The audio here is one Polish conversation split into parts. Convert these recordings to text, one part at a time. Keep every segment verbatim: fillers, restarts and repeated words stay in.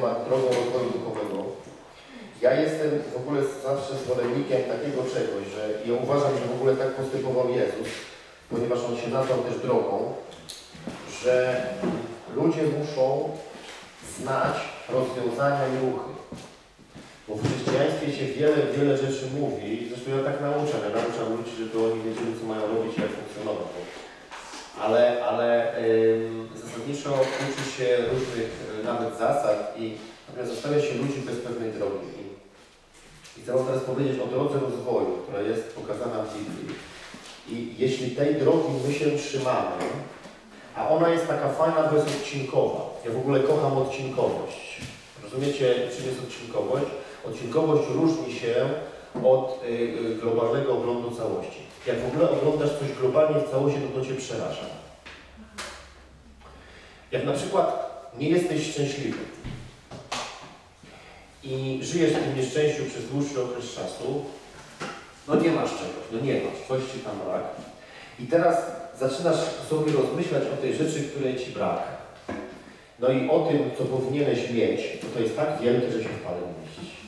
temat drogą rozwoju duchowego. Ja jestem w ogóle zawsze zwolennikiem takiego czegoś, że ja uważam, że w ogóle tak postępował Jezus, ponieważ On się nazwał też drogą, że ludzie muszą znać rozwiązania i ruchy. Bo w chrześcijaństwie się wiele, wiele rzeczy mówi, zresztą ja tak nauczam, ja nauczam ludzi, żeby oni wiedzieli, co mają robić i jak funkcjonować. Ale, ale ym, zasadniczo uczy się różnych y, nawet zasad i natomiast zostawia się ludzi bez pewnej drogi. I, i chcę teraz powiedzieć o drodze rozwoju, która jest pokazana w Biblii. I jeśli tej drogi my się trzymamy, a ona jest taka fajna, bezodcinkowa. Ja w ogóle kocham odcinkowość. Rozumiecie, czym jest odcinkowość? Odcinkowość różni się od y, y, globalnego oglądu całości. Jak w ogóle oglądasz coś globalnie w całości, to to Cię przeraża. Jak na przykład nie jesteś szczęśliwy i żyjesz w tym nieszczęściu przez dłuższy okres czasu, no nie masz czegoś, no nie masz, coś Ci tam brak. I teraz zaczynasz sobie rozmyślać o tej rzeczy, której Ci brak. No i o tym, co powinieneś mieć, to to jest tak wielkie, że się w pale nie mieści.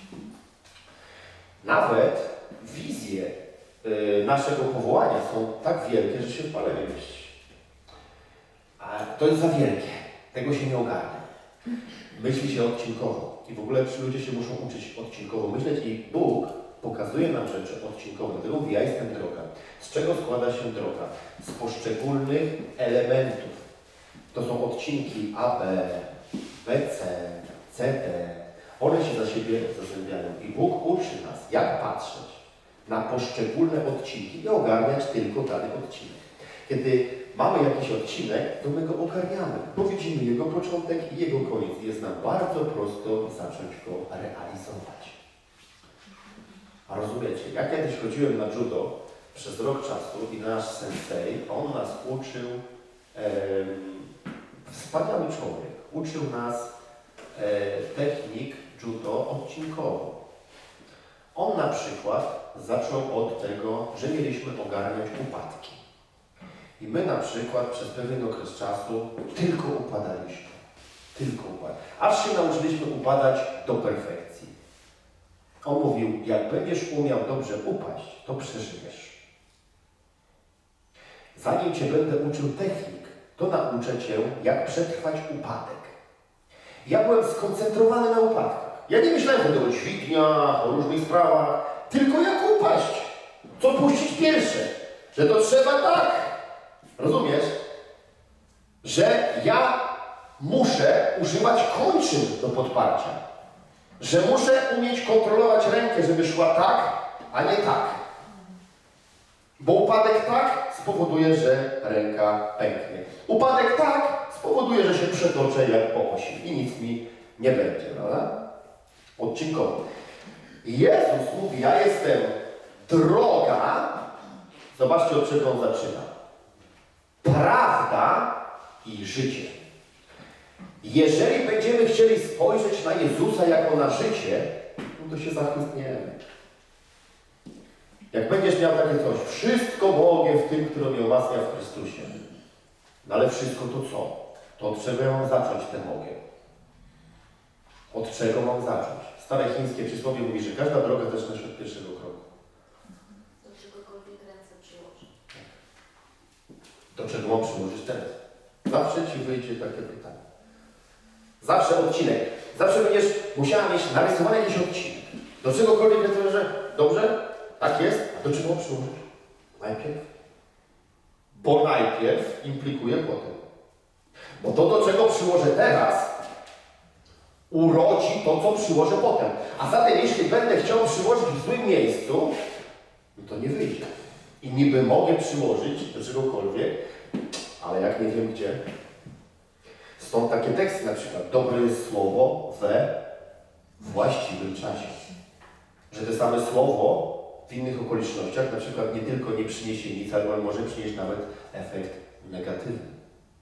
Nawet wizje y, naszego powołania są tak wielkie, że się w pale nie mieści. A to jest za wielkie. Tego się nie ogarnia. Myśli się odcinkowo. I w ogóle ludzie się muszą uczyć odcinkowo myśleć i Bóg pokazuje nam rzeczy odcinkowe. Dlatego mówi, ja jestem droga. Z czego składa się droga? Z poszczególnych elementów. To są odcinki A, B, B, C, C, D. One się za siebie zazębiają. I Bóg uczy nas, jak patrzeć na poszczególne odcinki i ogarniać tylko dany odcinek. Kiedy mamy jakiś odcinek, to my go ogarniamy, bo widzimy jego początek i jego koniec. Jest nam bardzo prosto zacząć go realizować. A rozumiecie, ja kiedyś chodziłem na judo przez rok czasu i nasz sensei, on nas uczył, e, wspaniały człowiek, uczył nas e, technik judo odcinkowo. On na przykład zaczął od tego, że mieliśmy ogarniać upadki. I my na przykład przez pewien okres czasu tylko upadaliśmy. Tylko upadaliśmy. Aż się nauczyliśmy upadać do perfekcji. On mówił, jak będziesz umiał dobrze upaść, to przeżyjesz. Zanim Cię będę uczył technik, to nauczę Cię, jak przetrwać upadek. Ja byłem skoncentrowany na upadkach. Ja nie myślałem wtedy o dźwigniach, o różnych sprawach, tylko jak upaść. Co puścić pierwsze. Że to trzeba tak. Rozumiesz? Że ja muszę używać kończyn do podparcia. Że muszę umieć kontrolować rękę, żeby szła tak, a nie tak. Bo upadek tak spowoduje, że ręka pęknie. Upadek tak spowoduje, że się przetoczę jak po osi i nic mi nie będzie, prawda? Odcinkowo. Jezus mówi, ja jestem droga. Zobaczcie, od czego on zaczyna. Prawda i życie. Jeżeli będziemy chcieli spojrzeć na Jezusa jako na życie, no to się zachwytniemy. Jak będziesz miał takie coś, wszystko mogę w tym, który mnie umacnia w Chrystusie. No ale wszystko to co? To od czego ja mam zacząć tę mogę? Od czego mam zacząć? Stare chińskie przysłowie mówi, że każda droga zaczyna się od pierwszego kroku. Do czegokolwiek ręce przyłoży. Do czego mam przyłożyć teraz? Zawsze Ci wyjdzie takie pytanie. Zawsze odcinek. Zawsze będziesz musiała mieć narysowany jakiś odcinek. Do czegokolwiek jest, że dobrze? Tak jest. A do czego mam przyłożyć? Najpierw. Bo najpierw implikuje potem. Bo to, do czego przyłożę teraz, urodzi to, co przyłożę potem. A zatem, jeśli będę chciał przyłożyć w złym miejscu, no to nie wyjdzie. I niby mogę przyłożyć do czegokolwiek, ale jak nie wiem gdzie. Stąd takie teksty na przykład. Dobre jest słowo we właściwym czasie. Że to same słowo w innych okolicznościach na przykład nie tylko nie przyniesie nic, ale może przynieść nawet efekt negatywny.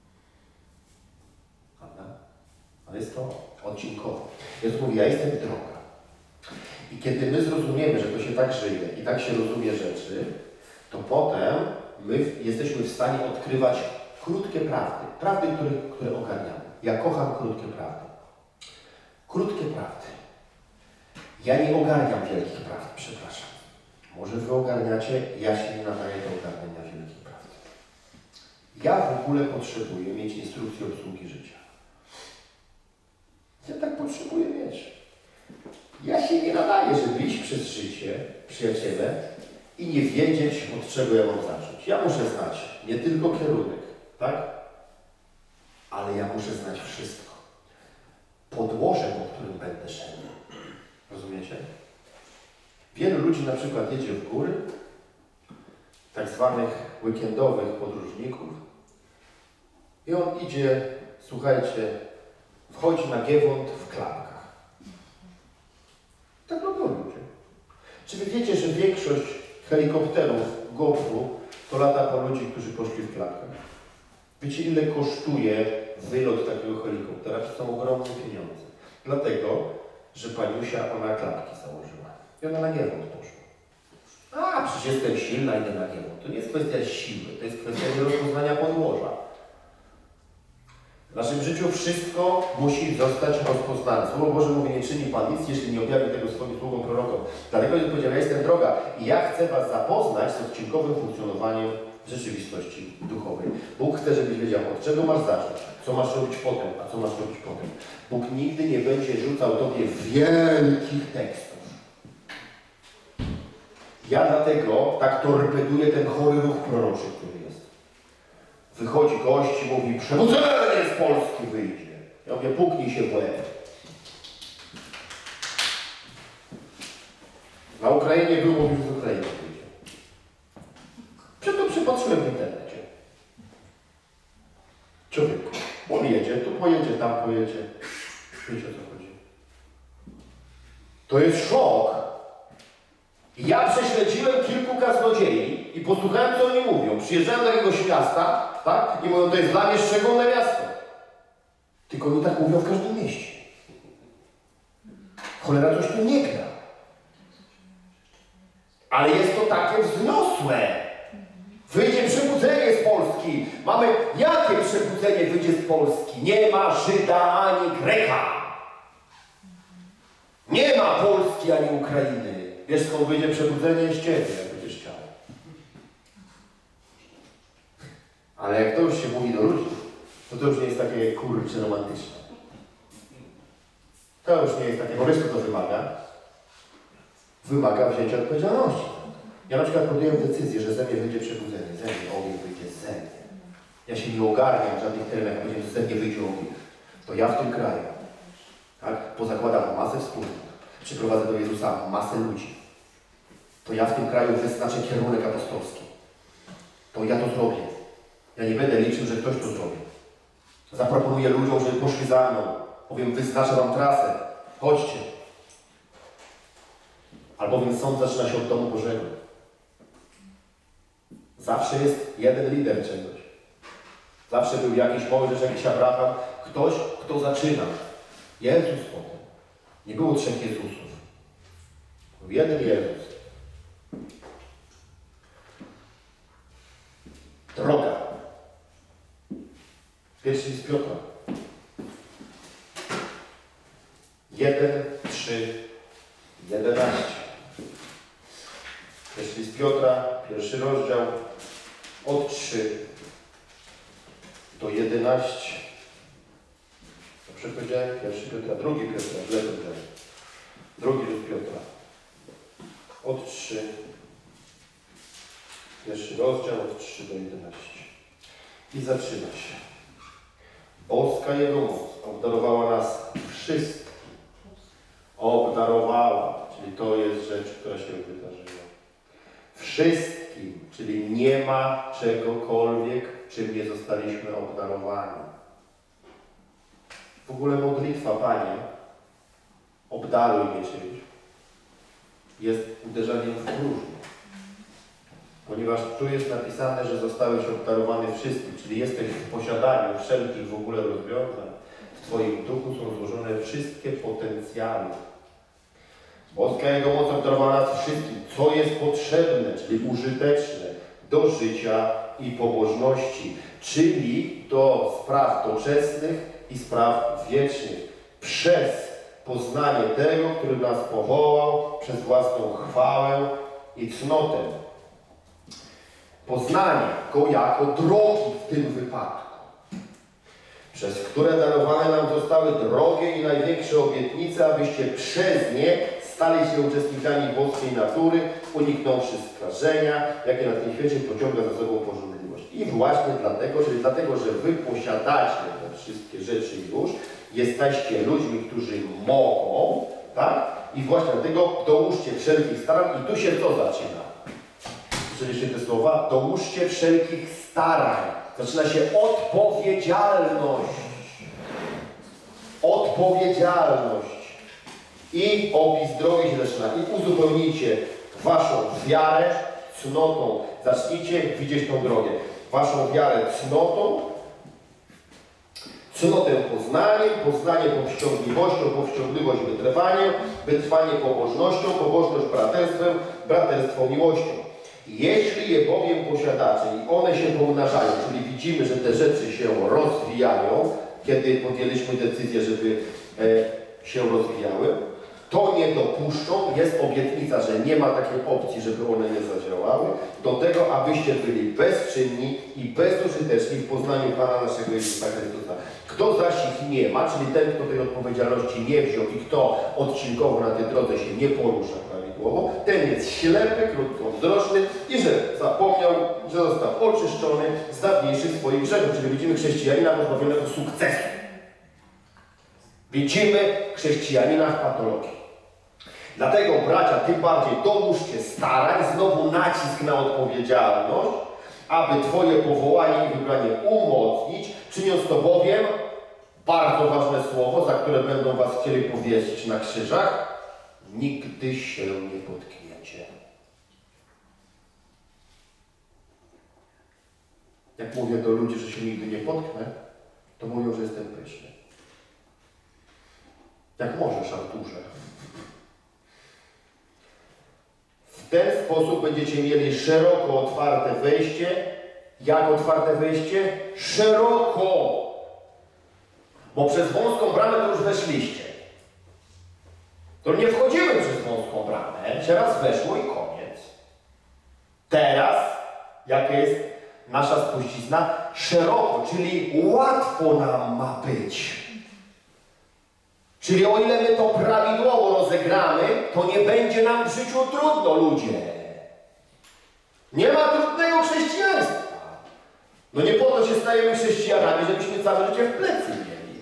Prawda? Ale jest to odcinkowe. Jezus mówi, ja jestem droga. I kiedy my zrozumiemy, że to się tak żyje i tak się rozumie rzeczy, to potem my jesteśmy w stanie odkrywać krótkie prawdy. Prawdy, które, które ogarniamy. Ja kocham krótkie prawdy. Krótkie prawdy. Ja nie ogarniam wielkich prawd, przepraszam. Może wy ogarniacie, ja się nie nadaję do ogarniania wielkich prawd. Ja w ogóle potrzebuję mieć instrukcję obsługi życia. Ja tak potrzebuję mieć. Ja się nie nadaję, żeby iść przez życie, przyjaciele, i nie wiedzieć, od czego ja mam zacząć. Ja muszę znać nie tylko kierunek, tak? Ale ja muszę znać wszystko. Podłoże, po którym będę szedł. Rozumiecie? Wielu ludzi na przykład jedzie w góry, tak zwanych weekendowych podróżników, i on idzie, słuchajcie, wchodzi na Giewont w klapkach. Tak robią ludzie. Czy wy wiecie, że większość helikopterów GoPro to lata po ludzi, którzy poszli w klapkach? Wiecie, ile kosztuje wylot takiego helikoptera? To są ogromne pieniądze. Dlatego, że paniusia, ona klapki założyła. I ona na Giewont poszła. A, przecież jestem silna, idę na Giewont. To nie jest kwestia siły, to jest kwestia rozpoznania podłoża. W naszym życiu wszystko musi zostać rozpoznane. Słowo Boże mówi, nie czyni Pan nic, jeśli nie objawi tego swoim sługom prorokom. Dlatego Jezus powiedział, ja jestem droga i ja chcę was zapoznać z odcinkowym funkcjonowaniem rzeczywistości duchowej. Bóg chce, żebyś wiedział, od czego masz zacząć, co masz robić potem, a co masz robić potem. Bóg nigdy nie będzie rzucał tobie wielkich tekstów. Ja dlatego tak torpeduję ten chory ruch proroczy, który jest. Wychodzi gość i mówi, przebudzenie z Polski wyjdzie. Ja mówię, puknij się w łeb. Na Ukrainie był, mówił, z Ukrainy wyjdzie. Przed to przypatrzyłem w internecie. Człowieku, on jedzie, tu pojedzie, tam pojedzie. Wiecie, o co chodzi. To jest szok. Ja prześledziłem kilku kaznodziei i posłuchałem, co oni mówią. Przyjeżdżają do jakiegoś miasta, tak? I mówią, to jest dla mnie szczególne miasto. Tylko oni tak mówią w każdym mieście. Cholera coś tu nie gra. Ale jest to takie wzniosłe. Wyjdzie przebudzenie z Polski. Mamy, jakie przebudzenie wyjdzie z Polski? Nie ma Żyda ani Greka. Nie ma Polski ani Ukrainy. Wiesz, skąd wyjdzie przebudzenie? Z ciebie, jak będziesz chciał. Ale jak to już się mówi do ludzi, to to już nie jest takie kurcze romantyczne. To już nie jest takie, bo wiesz, co to wymaga? Wymaga wzięcia odpowiedzialności. Ja na przykład podjąłem decyzję, że ze mnie wyjdzie przebudzenie, ze mnie ogień wyjdzie, ze mnie. Ja się nie ogarniam w żadnych terenach, jak będzie, że ze mnie wyjdzie ogień. To ja w tym kraju, tak, pozakładam masę wspólnot, przyprowadzę do Jezusa masę ludzi. To ja w tym kraju wyznaczę kierunek apostolski. To ja to zrobię. Ja nie będę liczył, że ktoś to zrobi. Zaproponuję ludziom, żeby poszli za mną. Powiem, wyznaczę wam trasę. Chodźcie. Albowiem sąd zaczyna się od domu Bożego. Zawsze jest jeden lider czegoś. Zawsze był jakiś Mojżesz, jakiś Abraham. Ktoś, kto zaczyna. Jezus potem. Nie było trzech Jezusów. Był jeden Jezus. Droga. Pierwszy list Piotra. Jeden, trzy, jedenaście. Pierwszy list Piotra, pierwszy rozdział, od trzy do jedenaście. Dobrze powiedziałem? Pierwszy Piotra, drugi Piotra, źle powiedziałem. Drugi list Piotra, od trzy. Pierwszy rozdział, od trzy do jedenaście. I zaczyna się. Boska Jego moc obdarowała nas wszystkim. Obdarowała, czyli to jest rzecz, która się wydarzyła. Wszystkim, czyli nie ma czegokolwiek, czym nie zostaliśmy obdarowani. W ogóle modlitwa, Panie, obdaruj mnie czymś, jest uderzaniem w próżnię. Ponieważ tu jest napisane, że zostałeś obdarowany wszystkim, czyli jesteś w posiadaniu wszelkich w ogóle rozwiązań. W Twoim duchu są złożone wszystkie potencjały. Boska Jego moc obdarowała nas wszystkim, co jest potrzebne, czyli użyteczne do życia i pobożności, czyli do spraw doczesnych i spraw wiecznych, przez poznanie tego, który nas powołał przez własną chwałę i cnotę. Poznanie Go jako drogi w tym wypadku, przez które darowane nam zostały drogie i największe obietnice, abyście przez nie stali się uczestnikami boskiej natury, uniknąwszy skażenia, jakie na tym świecie pociąga za sobą pożądliwość. I właśnie dlatego, czyli dlatego, że wy posiadacie te wszystkie rzeczy już, jesteście ludźmi, którzy mogą, tak? I właśnie dlatego dołóżcie wszelkich starań. I tu się co zaczyna? Słyszeliście te słowa? Dołóżcie wszelkich starań. Zaczyna się odpowiedzialność. Odpowiedzialność. I opis drogi się zaczyna. I uzupełnijcie waszą wiarę cnotą. Zacznijcie widzieć tą drogę. Waszą wiarę cnotą, cnotę poznaniem, poznanie powściągliwością, powściągliwość wytrwaniem, wytrwanie pobożnością, pobożność braterstwem, braterstwo miłością. Jeśli je bowiem posiadacie i one się pomnażają, czyli widzimy, że te rzeczy się rozwijają, kiedy podjęliśmy decyzję, żeby e, się rozwijały, to nie dopuszczą, jest obietnica, że nie ma takiej opcji, żeby one nie zadziałały, do tego, abyście byli bezczynni i bezużyteczni w poznaniu Pana naszego Jezusa Chrystusa. Kto zaś ich nie ma, czyli ten, kto tej odpowiedzialności nie wziął i kto odcinkowo na tej drodze się nie porusza prawidłowo, ten jest ślepy, krótkowzroczny i że zapomniał, że został oczyszczony z dawniejszych swoich grzechów. Czyli widzimy chrześcijanina pozbawionego sukcesu. Widzimy chrześcijanina w patologii. Dlatego, bracia, tym bardziej dołóżcie starań, znowu nacisk na odpowiedzialność, aby Twoje powołanie i wybranie umocnić, czyniąc to bowiem, bardzo ważne słowo, za które będą was chcieli powiesić na krzyżach, nigdy się nie potkniecie. Jak mówię do ludzi, że się nigdy nie potknę, to mówią, że jestem pyszny. Jak możesz, Arturze. W ten sposób będziecie mieli szeroko otwarte wejście. Jak otwarte wejście? Szeroko! Bo przez wąską bramę to już weszliście. To nie wchodzimy przez wąską bramę. Się raz weszło i koniec. Teraz, jaka jest nasza spuścizna? Szeroko, czyli łatwo nam ma być. Czyli o ile my to prawidłowo rozegramy, to nie będzie nam w życiu trudno, ludzie. Nie ma trudnego chrześcijaństwa. No nie po to się stajemy chrześcijanami, żebyśmy całe życie w plecy mieli.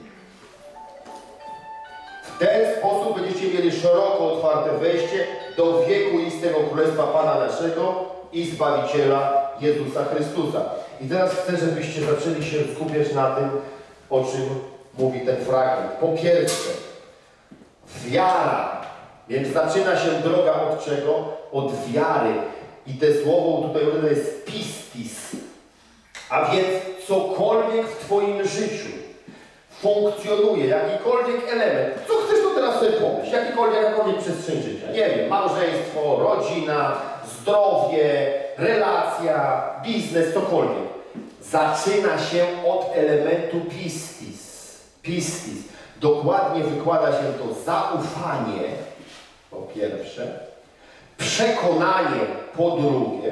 W ten sposób będziecie mieli szeroko otwarte wejście do wiekuistego Królestwa Pana naszego i Zbawiciela Jezusa Chrystusa. I teraz chcę, żebyście zaczęli się skupiać na tym, o czym mówi ten fragment. Po pierwsze, wiara. Więc zaczyna się droga od czego? Od wiary. I te słowo tutaj użyte jest pistis. A więc cokolwiek w Twoim życiu funkcjonuje, jakikolwiek element, co chcesz to teraz sobie pomyśl, jakikolwiek, jakakolwiek przestrzeń życia. Nie wiem, małżeństwo, rodzina, zdrowie, relacja, biznes, cokolwiek. Zaczyna się od elementu pistis. Pistis. Dokładnie wykłada się to zaufanie, po pierwsze, przekonanie, po drugie,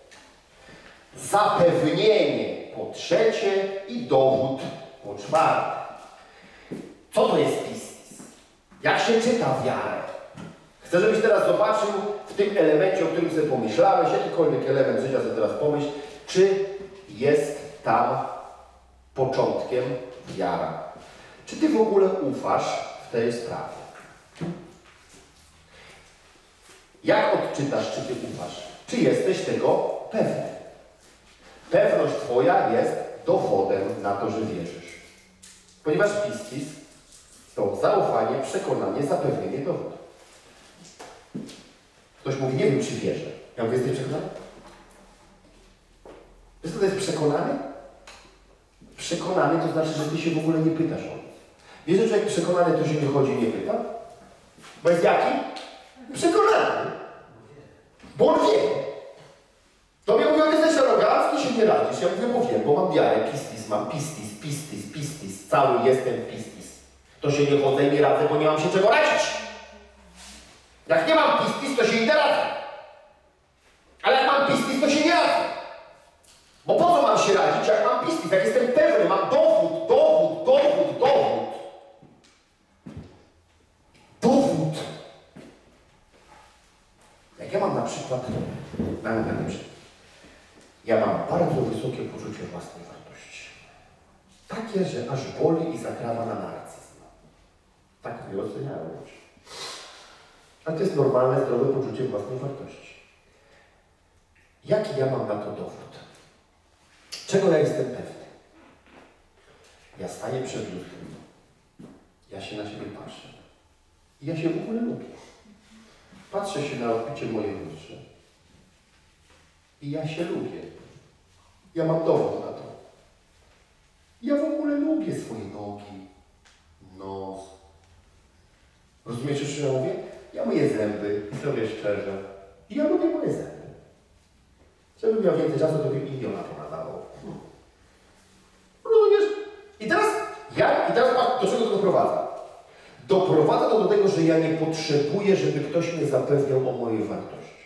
zapewnienie, po trzecie i dowód, po czwarte. Co to jest pistis? Jak się czyta wiarę? Chcę, żebyś teraz zobaczył w tym elemencie, o którym sobie pomyślałeś, jakikolwiek element życia sobie teraz pomyśl, czy jest tam początkiem wiara. Czy ty w ogóle ufasz w tej sprawie? Jak odczytasz, czy ty ufasz? Czy jesteś tego pewny? Pewność twoja jest dowodem na to, że wierzysz. Ponieważ pistis to zaufanie, przekonanie, zapewnienie dowodu. Ktoś mówi, nie wiem, czy wierzę. Ja mówię, jesteś przekonany? Wiesz, co to jest przekonany? Przekonany to znaczy, że ty się w ogóle nie pytasz o nic. Wiesz, że człowiek przekonany to się nie chodzi, nie pyta? Bo jest jaki? Przekonany. Bo on wie. Tobie mówią, że jesteś arogancki, się nie radzisz. Ja mówię, bo wiem, bo mam wiarę, pistis, mam pistis, pistis, pistis. Cały jestem pistis. To się nie chodzę i nie radzę, bo nie mam się czego radzić. Jak nie mam pistis, to się idę radzę. Ale jak mam pistis, to się nie radzę. Bo po co mam się radzić, jak mam pistis? Jak jestem pewny, mam dowód, dowód, dowód, dowód. Dowód. Jak ja mam na przykład, mam na przykład, ja mam bardzo wysokie poczucie własnej wartości. Takie, że aż boli i zakrawa na narcyzm. Tak mnie oceniają ludzie. Ale to jest normalne, zdrowe poczucie własnej wartości. Jaki ja mam na to dowód? Czego ja jestem pewny? Ja staję przed lustrem. Ja się na siebie patrzę. I ja się w ogóle lubię. Patrzę się na odbicie mojej lustrze. I ja się lubię. Ja mam dowód na to. Ja w ogóle lubię swoje nogi, nos. Rozumiecie, co ja mówię? Ja myję zęby i sobie szczerze. I ja lubię moje zęby. Żebym miał więcej czasu, to bym imiona to nadawał. Rozumiesz? I teraz, ja, i teraz do czego to doprowadza? Doprowadza to do tego, że ja nie potrzebuję, żeby ktoś mnie zapewniał o mojej wartości.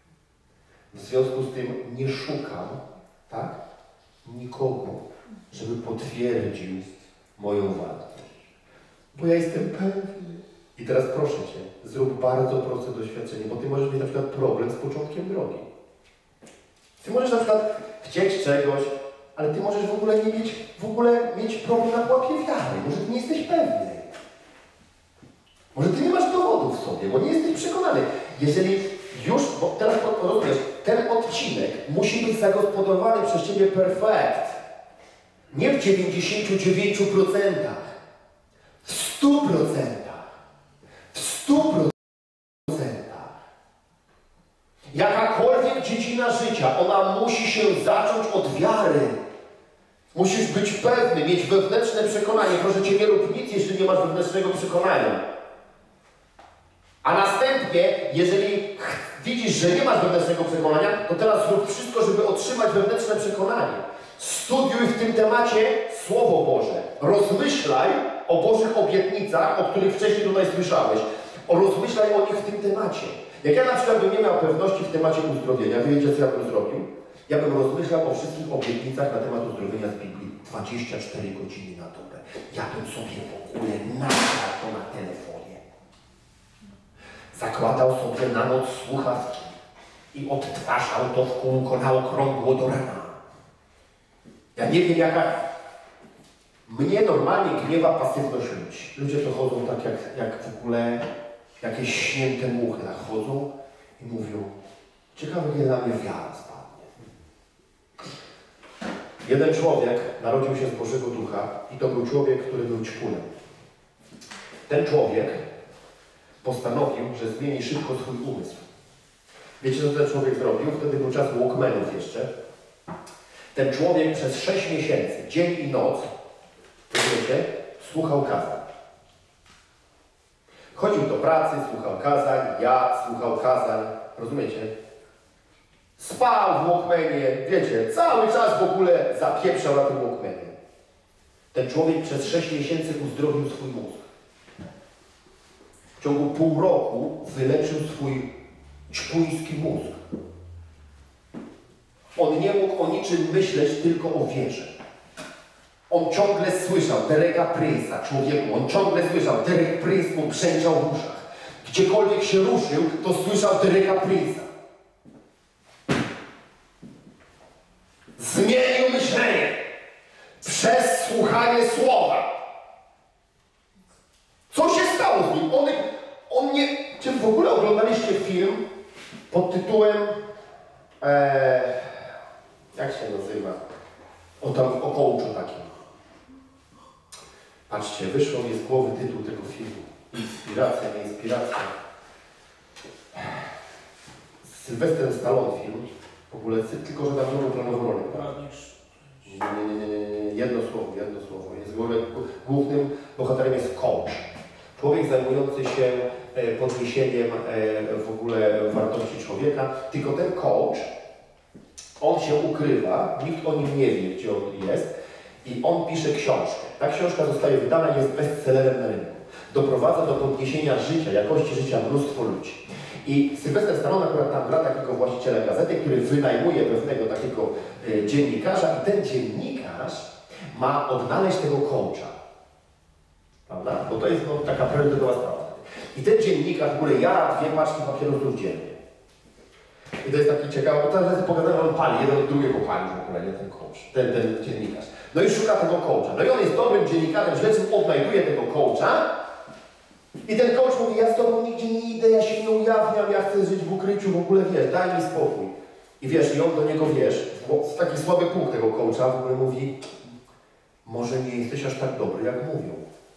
W związku z tym nie szukam, tak, nikogo, żeby potwierdził moją wartość. Bo ja jestem pewny. I teraz proszę Cię, zrób bardzo proste doświadczenie, bo Ty możesz mieć na przykład problem z początkiem drogi. Ty możesz na przykład chcieć czegoś, ale Ty możesz w ogóle nie mieć, w ogóle mieć problem na pułapie wiary. Może Ty nie jesteś pewny. Może Ty nie masz dowodów w sobie, bo nie jesteś przekonany. Jeżeli już, bo teraz rozumiesz, ten odcinek musi być zagospodarowany przez Ciebie perfekt. Nie w dziewięćdziesięciu dziewięciu procentach. W stu procentach. W stu procentach. Jakakolwiek dziedzina życia, ona musi się zacząć od wiary. Musisz być pewny, mieć wewnętrzne przekonanie. Proszę Cię, nie rób nic, jeśli nie masz wewnętrznego przekonania. A następnie, jeżeli widzisz, że nie masz wewnętrznego przekonania, to teraz zrób wszystko, żeby otrzymać wewnętrzne przekonanie. Studiuj w tym temacie Słowo Boże. Rozmyślaj o Bożych obietnicach, o których wcześniej tutaj słyszałeś. O rozmyślaj o nich w tym temacie. Jak ja na przykład bym nie miał pewności w temacie uzdrowienia, wiecie, co ja bym zrobił? Ja bym rozmyślał o wszystkich obietnicach na temat uzdrowienia z Biblii dwadzieścia cztery godziny na dobę. Ja bym sobie w ogóle nagrał to na telefonie. Zakładał sobie na noc słuchawki i odtwarzał to w kółko na okrągło do rana. Ja nie wiem, jaka... Mnie normalnie gniewa pasywność ludzi. Ludzie to chodzą tak jak, jak w ogóle jakieś święte muchy, tak chodzą i mówią, ciekawe, kiedy na mnie wiara spadnie. Jeden człowiek narodził się z Bożego Ducha i to był człowiek, który był ćpunem. Ten człowiek postanowił, że zmieni szybko swój umysł. Wiecie, co ten człowiek zrobił? Wtedy był czas Walkmanów jeszcze. Ten człowiek przez sześć miesięcy, dzień i noc, wiecie, słuchał kazań. Chodził do pracy, słuchał kazań, jadł, słuchał kazań, rozumiecie? Spał w Walkmanie, wiecie, cały czas w ogóle zapieprzał na tym Walkmanie. Ten człowiek przez sześć miesięcy uzdrowił swój mózg. W ciągu pół roku wyleczył swój ćpuński mózg. On nie mógł o niczym myśleć, tylko o wierze. On ciągle słyszał Dereka Prince'a, człowieku, on ciągle słyszał, Derek Prince mu brzęczał w uszach. Gdziekolwiek się ruszył, to słyszał Dereka Prince'a. Zmienił myślenie przez słuchanie słowa. Co się stało z nim? On, on nie... Czy w ogóle oglądaliście film pod tytułem... E, jak się nazywa? O tam, o coachu takim. Patrzcie, wyszło mi z głowy tytuł tego filmu. Inspiracja, nie inspiracja. Sylwester Stallone film. W ogóle tylko, że tam nie planował rolę. Nie, nie, nie, nie, nie, jedno słowo, jedno słowo. Jest głównym bohaterem jest coach. Człowiek zajmujący się podniesieniem w ogóle wartości człowieka. Tylko ten coach, on się ukrywa, nikt o nim nie wie, gdzie on jest. I on pisze książkę. Ta książka zostaje wydana, jest bestsellerem na rynku. Doprowadza do podniesienia życia, jakości życia mnóstwo ludzi. I Sylwester Stallone akurat tam gra takiego właściciela gazety, który wynajmuje pewnego takiego y, dziennikarza i ten dziennikarz ma odnaleźć tego coacha. Prawda? Bo to jest no, taka priorytetowa sprawa. I ten dziennikarz w ogóle jara dwie paczki papierosów dziennie. I to jest taki ciekawy, bo teraz jest pokazane, że on pali, jeden od drugiego pali w ogóle, nie ten coach, ten, ten dziennikarz. No i szuka tego coacha. No i on jest dobrym dziennikarzem, śledczym odnajduje tego coacha. I ten coach mówi, ja z tobą nigdzie nie idę, ja się nie ujawniam, ja chcę żyć w ukryciu, w ogóle wiesz, daj mi spokój. I wiesz, i on do niego, wiesz, taki słaby punkt tego coacha w ogóle mówi, może nie jesteś aż tak dobry, jak mówią.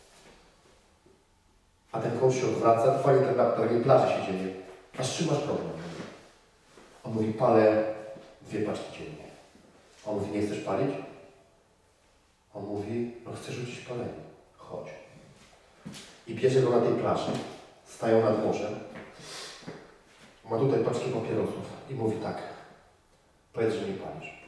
A ten coach się odwraca, fajnie tak na takiej plaży się dzieje. A z czym masz problem? On mówi, palę dwie paczki dziennie. On mówi, nie chcesz palić? On mówi, no chcę rzucić palenie. Chodź. I bierze go na tej plaży. Stają nad morzem. Ma tutaj paczki papierosów. I mówi tak. Powiedz, że nie palisz.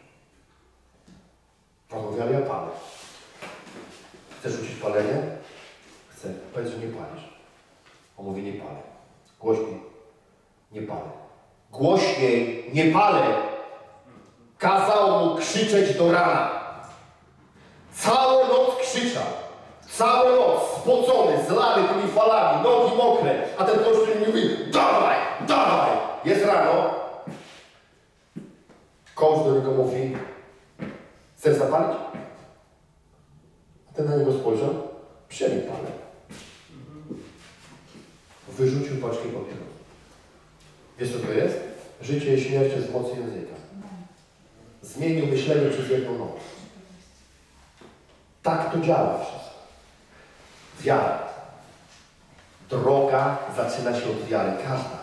On mówi, ale ja palę. Chcesz rzucić palenie? Chcę. Powiedz, że nie palisz. On mówi, nie palę. Głośniej. Nie palę. Głośniej. Nie palę. Kazał mu krzyczeć do rana. Całą noc krzyczał. Całą noc, spocony, zlany tymi falami, nogi mokre. A ten ktoś, który mówi, dawaj, dawaj. Jest rano. Coach do niego mówi, chcesz zapalić? A ten na niego spojrzał, przemij palę. Wyrzucił paczkę papierosów. Wiesz co to jest? Życie i śmierć jest w mocy języka. Zmienił myślenie przez jedną noc. Tak to działa wszystko. Wiara. Droga zaczyna się od wiary. Każda.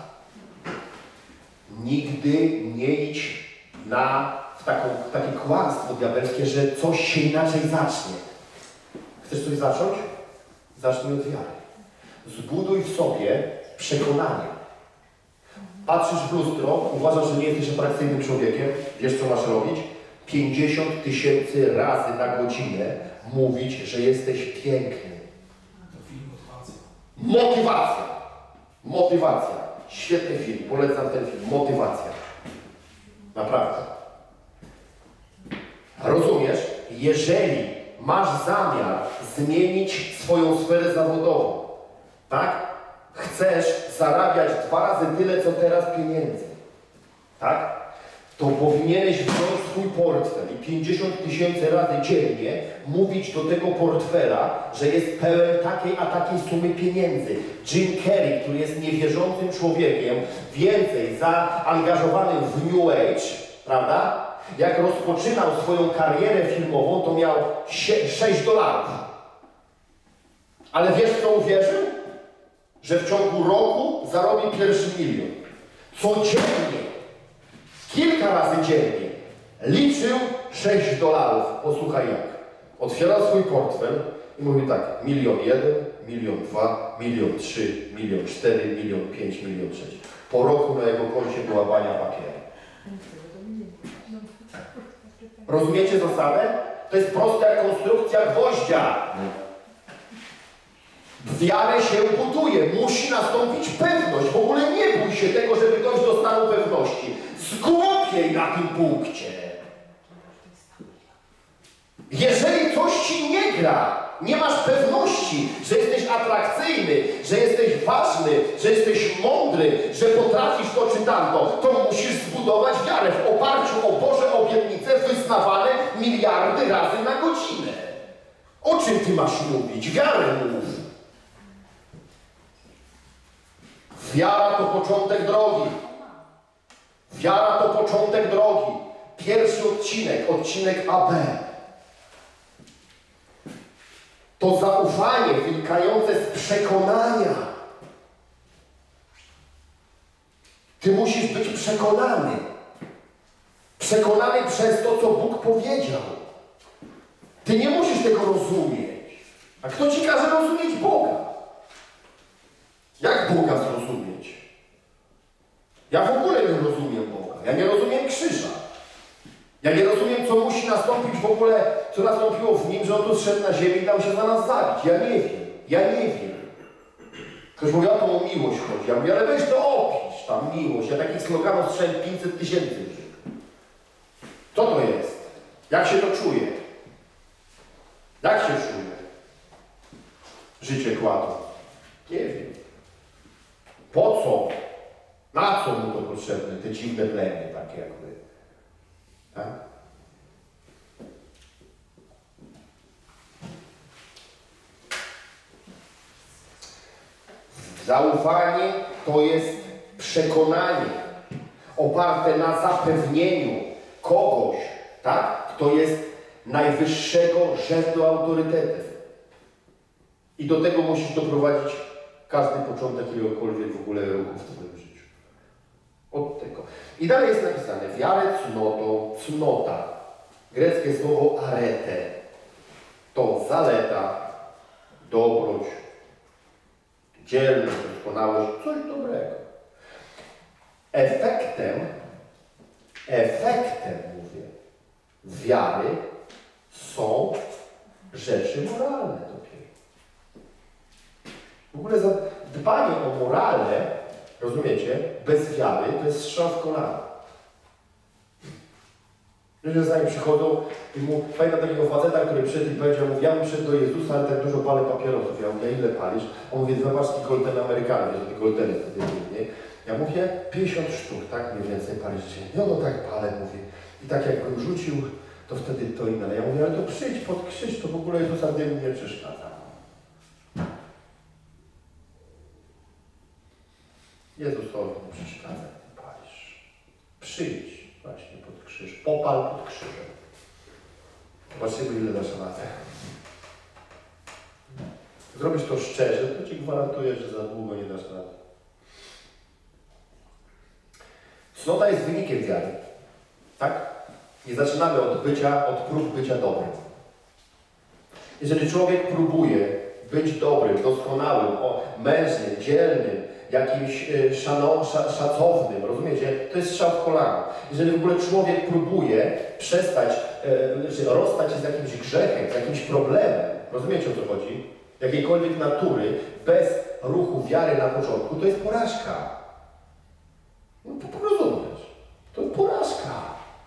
Nigdy nie idź na w taką, takie kłamstwo diabelskie, że coś się inaczej zacznie. Chcesz coś zacząć? Zacznij od wiary. Zbuduj w sobie przekonanie. Patrzysz w lustro, uważasz, że nie jesteś atrakcyjnym człowiekiem, wiesz co masz robić? pięćdziesiąt tysięcy razy na godzinę mówić, że jesteś piękny. Motywacja. Motywacja. Świetny film, polecam ten film. Motywacja. Naprawdę. Rozumiesz? Jeżeli masz zamiar zmienić swoją sferę zawodową, tak? Chcesz zarabiać dwa razy tyle, co teraz pieniędzy, tak? To powinieneś wziąć swój portfel i pięćdziesiąt tysięcy razy dziennie mówić do tego portfela, że jest pełen takiej a takiej sumy pieniędzy. Jim Carrey, który jest niewierzącym człowiekiem, więcej zaangażowanym w New Age, prawda? Jak rozpoczynał swoją karierę filmową, to miał sześć dolarów. Ale wiesz, co uwierzył? Że w ciągu roku zarobi pierwszy milion. Codziennie. Kilka razy dziennie liczył sześć dolarów. Posłuchaj jak. Otwierał swój portfel i mówi tak, milion jeden, milion dwa, milion trzy, milion cztery, milion pięć, milion sześć. Po roku na jego koncie była bania papieru. Rozumiecie zasadę? To jest prosta jak konstrukcja gwoździa. Wiarę się buduje. Musi nastąpić pewność. W ogóle nie bój się tego, żeby dojść do stanu pewności. Zgłupiej na tym punkcie. Jeżeli coś ci nie gra, nie masz pewności, że jesteś atrakcyjny, że jesteś ważny, że jesteś mądry, że potrafisz to czy tamto, to musisz zbudować wiarę w oparciu o Boże obietnice wyznawane miliardy razy na godzinę. O czym ty masz mówić? Wiarę mów. Wiara to początek drogi. Wiara to początek drogi. Pierwszy odcinek, odcinek A B. To zaufanie wynikające z przekonania. Ty musisz być przekonany. Przekonany przez to, co Bóg powiedział. Ty nie musisz tego rozumieć. A kto ci każe rozumieć Boga? Jak Boga zrozumieć? Ja w ogóle nie rozumiem Boga. Ja nie rozumiem krzyża. Ja nie rozumiem, co musi nastąpić w ogóle, co nastąpiło w nim, że on tu zszedł na ziemię i dał się za nas zabić. Ja nie wiem. Ja nie wiem. Ktoś mówi, o tą miłość chodzi. Ja mówię, ale weź to opisz, tam miłość. Ja takich sloganów słyszałem pięćset tysięcy. Co to jest? Jak się to czuje? Jak się czuje? Życie kładą. Nie wiem. Po co? Na co mu to potrzebne? Te dziwne plemię takie jakby. Tak? Zaufanie to jest przekonanie oparte na zapewnieniu kogoś, tak, kto jest najwyższego rzędu autorytetem. I do tego musisz doprowadzić każdy początek jakiegokolwiek w ogóle ruchu w twoim życiu. Od tego. I dalej jest napisane wiarę cnotą, cnota, greckie słowo arete, to zaleta, dobroć, dzielność, doskonałość, coś dobrego. Efektem, efektem, mówię, wiary są rzeczy moralne dopiero. W ogóle dbanie o morale, rozumiecie, bez wiary to jest strzał w kolano. Ludzie z nami przychodzą i mu fajna takiego faceta, który przyszedł i powiedział, mówi, ja bym przyszedł do Jezusa, ale tak dużo palę papierosów. Ja mówię, ile palisz? On mówi, dwa paczki Golden Amerykany, wiesz, te Goldeny wtedy były, nie? Ja mówię, pięćdziesiąt sztuk, tak? Mniej więcej palisz dzień. No, no tak palę, mówię. I tak jakbym rzucił, to wtedy to inne. Ja mówię, ale to przyjdź pod krzyż, to w ogóle Jezusa nie przeszkadza. Jezusowi nie przeszkadza, jak ty palisz. Przyjdź właśnie pod krzyż. Popal pod krzyżem. Zobaczcie, ile dasz radę. Zrobisz to szczerze, to ci gwarantuję, że za długo nie dasz rady. Cnota jest wynikiem wiary. Tak? Nie zaczynamy od bycia, od prób bycia dobrym. Jeżeli człowiek próbuje być dobrym, doskonałym, o, mężnym, dzielnym, jakimś y, szano, sz, szacownym, rozumiecie? To jest strzał w kolano. Jeżeli w ogóle człowiek próbuje przestać, y, rozstać się z jakimś grzechem, z jakimś problemem, rozumiecie, o co chodzi? Jakiejkolwiek natury, bez ruchu wiary na początku, to jest porażka. No to rozumiesz. To jest porażka.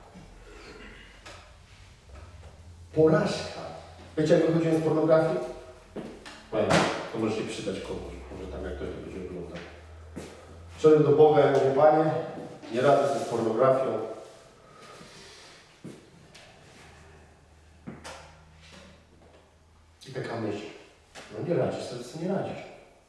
Porażka. Wiecie, jak wychodziłem z pornografii? Panie, to może się przydać komuś. Może tam jak ktoś to będzie oglądał. Szedłem do Boga i mówię, Panie, nie radzę sobie z pornografią. I taka myśl. No nie radzisz, sobie nie radzisz.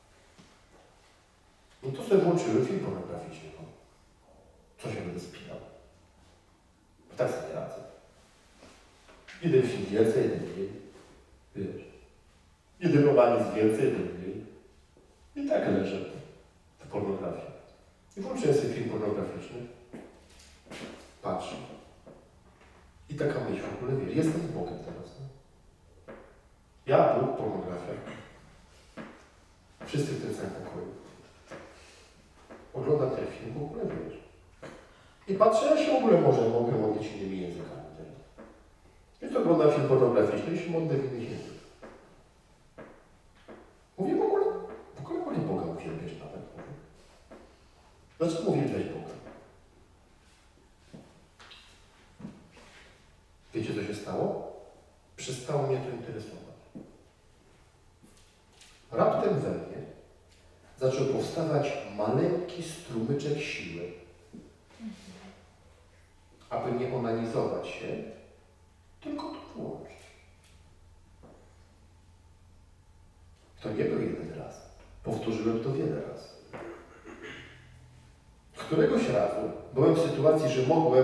No to sobie włączyłem film pornograficzny. No. Co się będę spinał? Tak sobie nie radzę. Jeden film więcej, jeden mniej. Wiesz. Jeden romaniec więcej, jeden mniej. I tak leżę w pornografii. I włączyłem sobie film pornograficzny. Patrzę. I taka myśl w ogóle, wiesz, jestem z Bogiem teraz. No? Ja, Bóg, pornografia. Wszyscy w tym samym pokoju. Oglądam ten film, w ogóle wiesz. I patrzę, ja się w ogóle może mogę modlić innymi językami. Więc oglądam film pornograficzny i się modlę w innych językach. Mówię w ogóle, w ogóle wolę Boga uwielbiać nawet. Mówię. Dlaczego uwielbiać Boga? Wiecie, co się stało? Przestało mnie to interesować. Raptem we mnie zaczął powstawać maleńki strumyczek siły, aby nie onanizować się, tylko to włączyć. To nie był jeden raz. Powtórzyłem to wiele razy. Któregoś razu byłem w sytuacji, że mogłem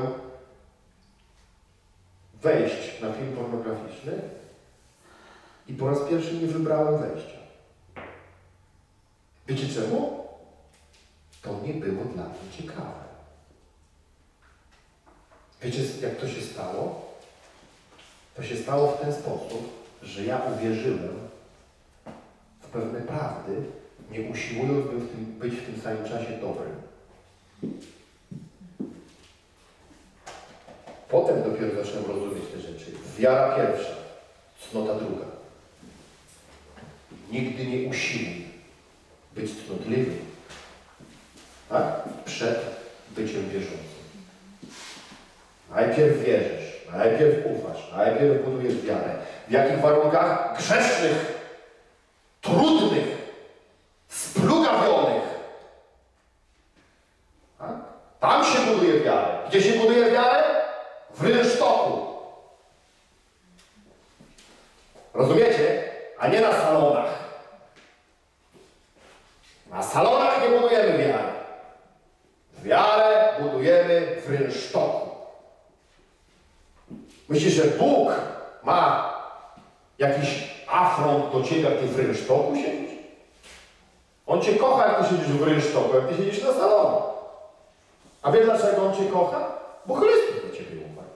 wejść na film pornograficzny i po raz pierwszy nie wybrałem wejścia. Wiecie czemu? To nie było dla mnie ciekawe. Wiecie, jak to się stało? To się stało w ten sposób, że ja uwierzyłem w pewne prawdy, nie usiłując być w tym, być w tym samym czasie dobrym. Potem dopiero zacząłem rozumieć te rzeczy. Wiara pierwsza. Cnota druga. Nigdy nie usiłuj być cnotliwym, tak? Przed byciem wierzącym. Najpierw wierzysz, najpierw ufasz, najpierw budujesz wiarę. W jakich warunkach? Grzesznych, trudnych, splugawionych. Tak? Tam się buduje wiarę. Gdzie się buduje wiarę? W rynsztoku. Rozumiecie? A nie na salonach. Na salonach nie budujemy wiary. Wiarę budujemy w rynsztoku. Myślisz, że Bóg ma jakiś afront do ciebie, jak ty w rynsztoku siedzisz? On cię kocha, jak ty siedzisz w rynsztoku, jak ty siedzisz na salonie. A wiesz, dlaczego On cię kocha? Bo Chrystus do ciebie umarł.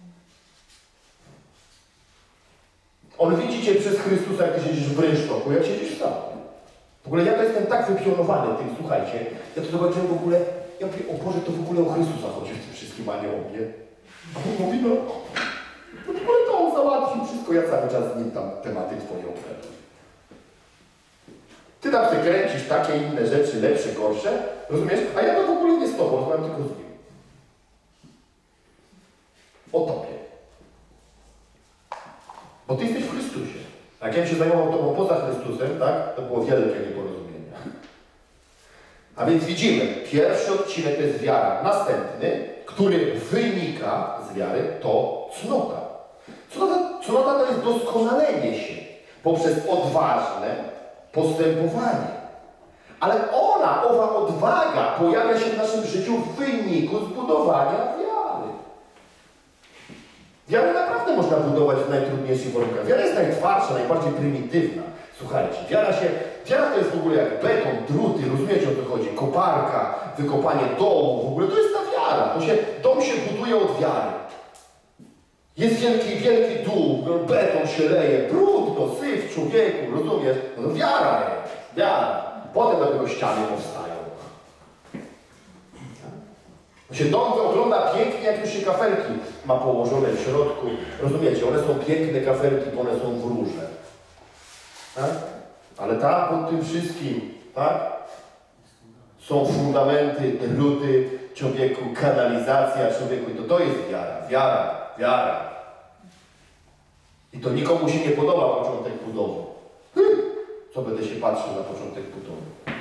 On widzi cię przez Chrystusa, jak ty siedzisz w rynsztoku, jak siedzisz w salonie. W ogóle ja to jestem tak wypionowany tym, słuchajcie, ja to zobaczyłem w ogóle, ja mówię, o Boże, to w ogóle o Chrystusa chodzi w tym wszystkim, a nie o mnie. A on mówi, no, no w ogóle to On załatwił wszystko, ja cały czas z Nim tam tematy twoje oferuję. Ty tam sobie kręcisz takie inne rzeczy, lepsze, gorsze, rozumiesz? A ja to w ogóle nie z tobą, rozmawiam tylko z Nim. O tobie. Bo ty jesteś w Chrystusie. Jak ja się zajmował tobą poza Chrystusem, tak, to było wielkie nieporozumienie. A więc widzimy, pierwszy odcinek to jest wiara. Następny, który wynika z wiary, to cnota. Cnota, cnota to jest doskonalenie się poprzez odważne postępowanie. Ale ona, owa odwaga pojawia się w naszym życiu w wyniku zbudowania wiary. Wiarę naprawdę można budować w najtrudniejszych warunkach. Wiara jest najtwardsza, najbardziej prymitywna. Słuchajcie, wiara się, wiara to jest w ogóle jak beton, druty, rozumiecie, o co chodzi? Koparka, wykopanie domu, w ogóle to jest ta wiara. To się, dom się buduje od wiary. Jest wielki, wielki dół, beton się leje, brudno, syf człowieku, rozumiesz? No to wiara jest, wiara. Potem do tego ściany powstają. Się dom wygląda pięknie, jak już się kafelki ma położone w środku. Rozumiecie, one są piękne kafelki, bo one są w róże. Tak? Ale tam pod tym wszystkim, tak? Są fundamenty, druty, człowieku, kanalizacja człowieku. I to, to jest wiara, wiara, wiara. I to nikomu się nie podoba początek budowy. Hmm. Co będę się patrzył na początek budowy?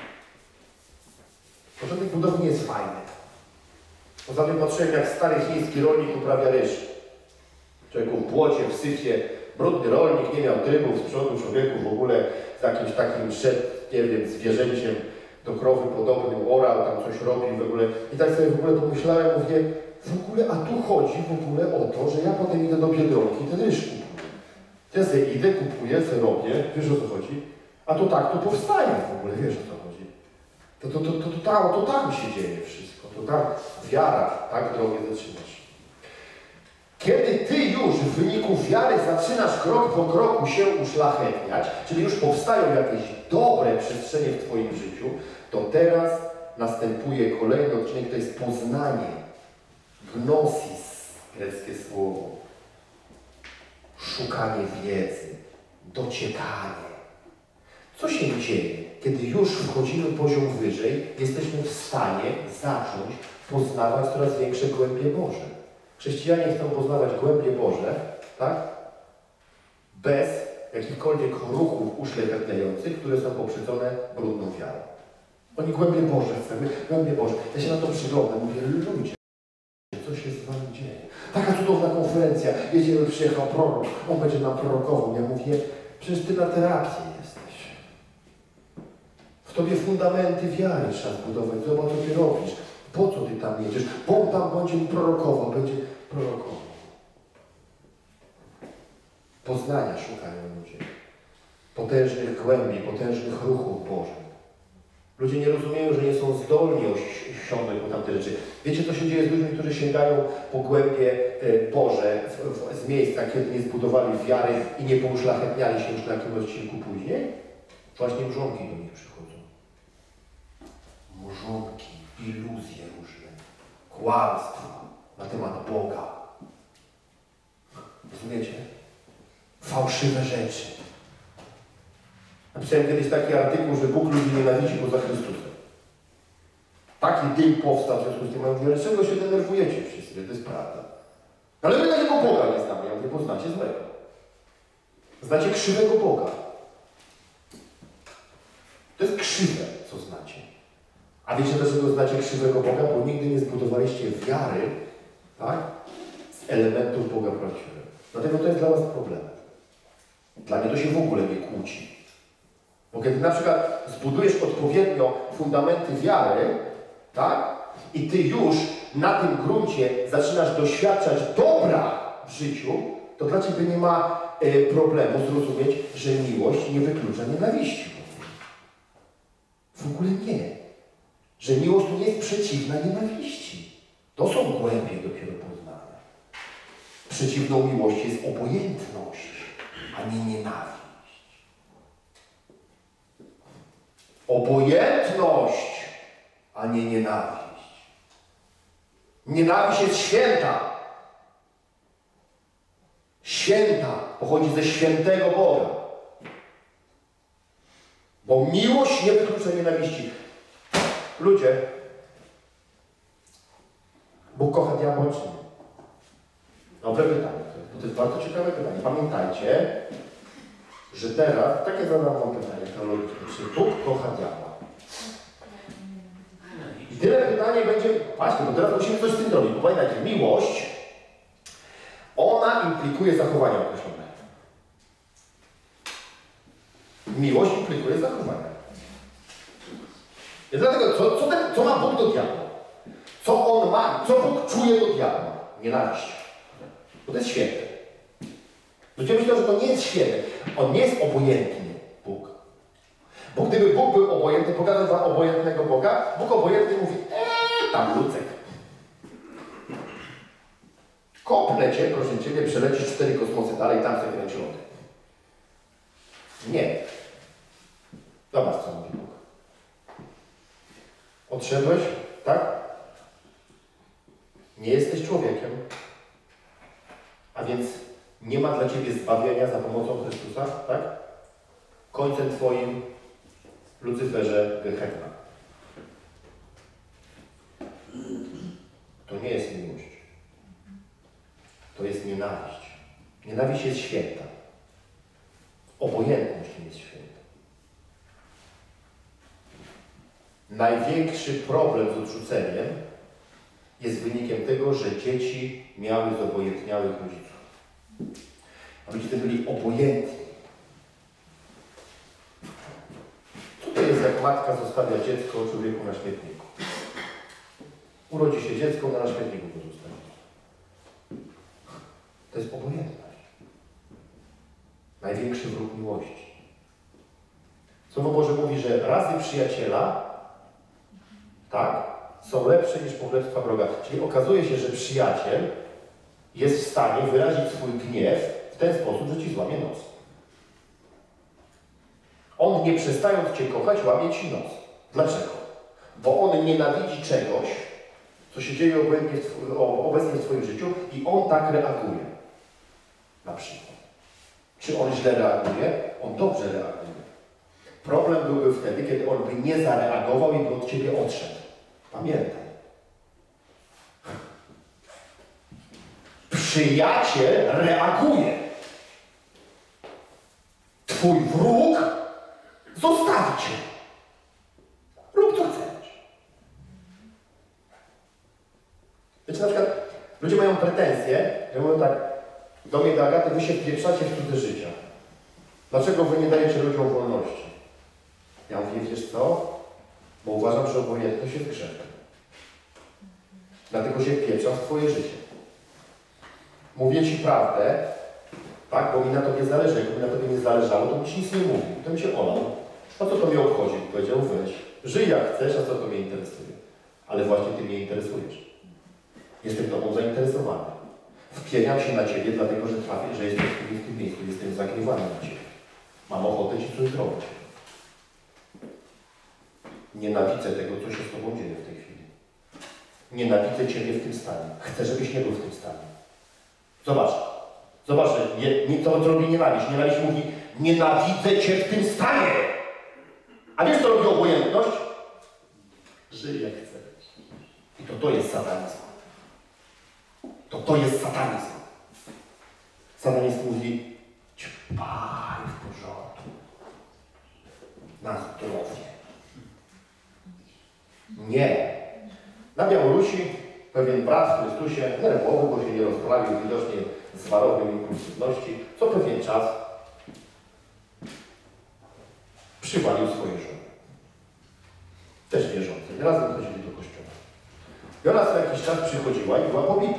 Początek budowy nie jest fajny. Poza tym patrzyłem, jak stary chiński rolnik uprawia ryż. Człowieku w błocie, w syfie, brudny rolnik, nie miał trybów z przodu, człowieku w ogóle z jakimś takim szedł, nie wiem, zwierzęciem do krowy podobnym, orał, tam coś robił w ogóle. I tak sobie w ogóle pomyślałem, mówię, w ogóle, a tu chodzi w ogóle o to, że ja potem idę do Biedronki i ten ryż kupuję. Ja sobie idę, kupuję, sobie robię, wiesz o co chodzi? A to tak, to powstaje w ogóle, wiesz o co chodzi? To, to, to, to, to, to, to tam się dzieje wszystko, to tam wiara, tak drogę zaczynasz. Kiedy Ty już w wyniku wiary zaczynasz krok po kroku się uszlachetniać, czyli już powstają jakieś dobre przestrzenie w Twoim życiu, to teraz następuje kolejny odcinek, to jest poznanie. Gnosis, greckie słowo. Szukanie wiedzy, dociekanie. Co się dzieje, kiedy już wchodzimy poziom wyżej, jesteśmy w stanie zacząć poznawać coraz większe głębie Boże. Chrześcijanie chcą poznawać głębie Boże, tak? Bez jakichkolwiek ruchów uszlachetniających, które są poprzedzone brudną wiarą. Oni głębie Boże chcemy, głębie Boże. Ja się na to przyglądam, mówię, ludzie, co się z wami dzieje? Taka cudowna konferencja, jedziemy, przyjechał prorok, on będzie nam prorokował. Ja mówię, przecież ty na terapii jesteś. W tobie fundamenty wiary trzeba zbudować, zobacz, co ty robisz. Po co ty tam jedziesz? Bo on tam będzie mi prorokował, będzie prorokował. Poznania szukają ludzie. Potężnych głębi, potężnych ruchów Bożych. Ludzie nie rozumieją, że nie są zdolni osiągnąć po tamte rzeczy. Wiecie, co się dzieje z ludźmi, którzy sięgają po głębie Boże w, w, z miejsca, kiedy nie zbudowali wiary i nie pouszlachetniali się już na jakimś odcinku później? Właśnie mrzonki do nich przychodzą. Mrzonki, iluzje różne, kłamstwa na temat Boga. Rozumiecie? Fałsz fałszywe rzeczy. Napisałem kiedyś taki artykuł, że Bóg ludzi nienawidzi poza Chrystusem. Taki dym powstał w związku z tym. Ja mówię, dlaczego się denerwujecie wszyscy? To jest prawda. Ale my takiego Boga nie znamy. Ja mówię, poznacie złego. Znacie krzywego Boga. To jest krzywe, co znacie. A wiecie, dlaczego znacie krzywego Boga? Bo nigdy nie zbudowaliście wiary, tak? Z elementów Boga prawdziwego. Dlatego to jest dla was problem. Dla mnie to się w ogóle nie kłóci. Bo kiedy na przykład zbudujesz odpowiednio fundamenty wiary, tak? I ty już na tym gruncie zaczynasz doświadczać dobra w życiu, to dla ciebie nie ma y, problemu zrozumieć, że miłość nie wyklucza nienawiści. W ogóle nie. Że miłość to nie jest przeciwna nienawiści. To są głębie dopiero poznane. Przeciwną miłości jest obojętność, a nie nienawiść. Obojętność, a nie nienawiść. Nienawiść jest święta. Święta pochodzi ze świętego Boga. Bo miłość nie wyklucza nienawiści. Ludzie, Bóg kocha diabła czy nie? Dobre pytanie. To jest bardzo ciekawe pytanie. Pamiętajcie, że teraz, takie zadam wam pytanie teologiczne, czy Bóg kocha diabła? I tyle pytanie będzie, właśnie, bo teraz musimy coś z tym zrobić, bo pamiętajcie, miłość, ona implikuje zachowania określone. Miłość implikuje zachowania. I dlatego, co, co, ten, co ma Bóg do diabła? Co on ma, co Bóg czuje do diabła? Nienawiść. Bo to jest święte. Ludzie myślą, że to nie jest święte. On nie jest obojętny, Bóg. Bo gdyby Bóg był obojętny, pokazał wam obojętnego Boga, Bóg obojętny mówi, eee, tam Lucek. Kopnę cię, proszę ciebie, przelecisz cztery kosmosy dalej, tam sobie kręci loty. Nie. Zobacz, co mówi Bóg. Odszedłeś, tak? Nie jesteś człowiekiem, a więc nie ma dla ciebie zbawienia za pomocą Chrystusa, tak? Końcem twoim, Lucyferze, Gehenna. To nie jest miłość. To jest nienawiść. Nienawiść jest święta. Obojętność nie jest święta. Największy problem z odrzuceniem jest wynikiem tego, że dzieci miały zobojętniałych rodziców. A rodzice byli obojętni. Co to jest, jak matka zostawia dziecko człowieku na śmietniku? Urodzi się dziecko, ona na śmietniku go zostawi. To jest obojętność. Największy wróg miłości. Słowo Boże mówi, że razy przyjaciela, tak, są lepsze niż poględstwa wroga. Czyli okazuje się, że przyjaciel jest w stanie wyrazić swój gniew w ten sposób, że ci złamie nos. On, nie przestając cię kochać, łamie ci nos. Dlaczego? Bo on nienawidzi czegoś, co się dzieje obecnie w, tw obecnie w twoim życiu i on tak reaguje. Na przykład. Czy on źle reaguje? On dobrze reaguje. Problem byłby wtedy, kiedy on by nie zareagował i by od ciebie odszedł. Pamiętaj. Przyjaciel reaguje. Twój wróg zostawi cię. Rób co chcesz. Wiecie, na przykład ludzie mają pretensje, że mówią tak, do mnie, do Agaty, wy się wpieprzacie w cudze życia. Dlaczego wy nie dajecie ludziom wolności? Ja mówię, wiesz co? Bo uważam, że obojętność jest grzechem. Dlatego się wpieprzam w twoje życie. Mówię ci prawdę, tak, bo mi na tobie zależy. Jakby mi na tobie nie zależało, to bym ci nic nie mówił. To bym cię olał. A co to mnie obchodzi? Powiedział, weź. Żyj jak chcesz, a co to mnie interesuje? Ale właśnie ty mnie interesujesz. Jestem tobą zainteresowany. Wpieniam się na ciebie, dlatego że trafię, że jestem w tym miejscu. Jestem zagniewany na ciebie. Mam ochotę ci coś zrobić. Nienawidzę tego, co się z tobą dzieje w tej chwili. Nienawidzę ciebie w tym stanie. Chcę, żebyś nie był w tym stanie. Zobacz. Zobaczcie, nie, nie, to robi nienawiść. Nienawiść mówi, nienawidzę cię w tym stanie. A wiesz, co robi obojętność? Żyj jak chcesz. I to to jest satanizm. To to jest satanizm. Satanizm mówi, ćpaj w porządku. Na zdrowie. Nie. Na Białorusi pewien brat w Chrystusie, nerwowy, bo się nie rozprawił, widocznie z warowym impulsywności, co pewien czas przywalił swoje żony. Też wierzący. Razem chodzili do kościoła. I ona co jakiś czas przychodziła i była pobita.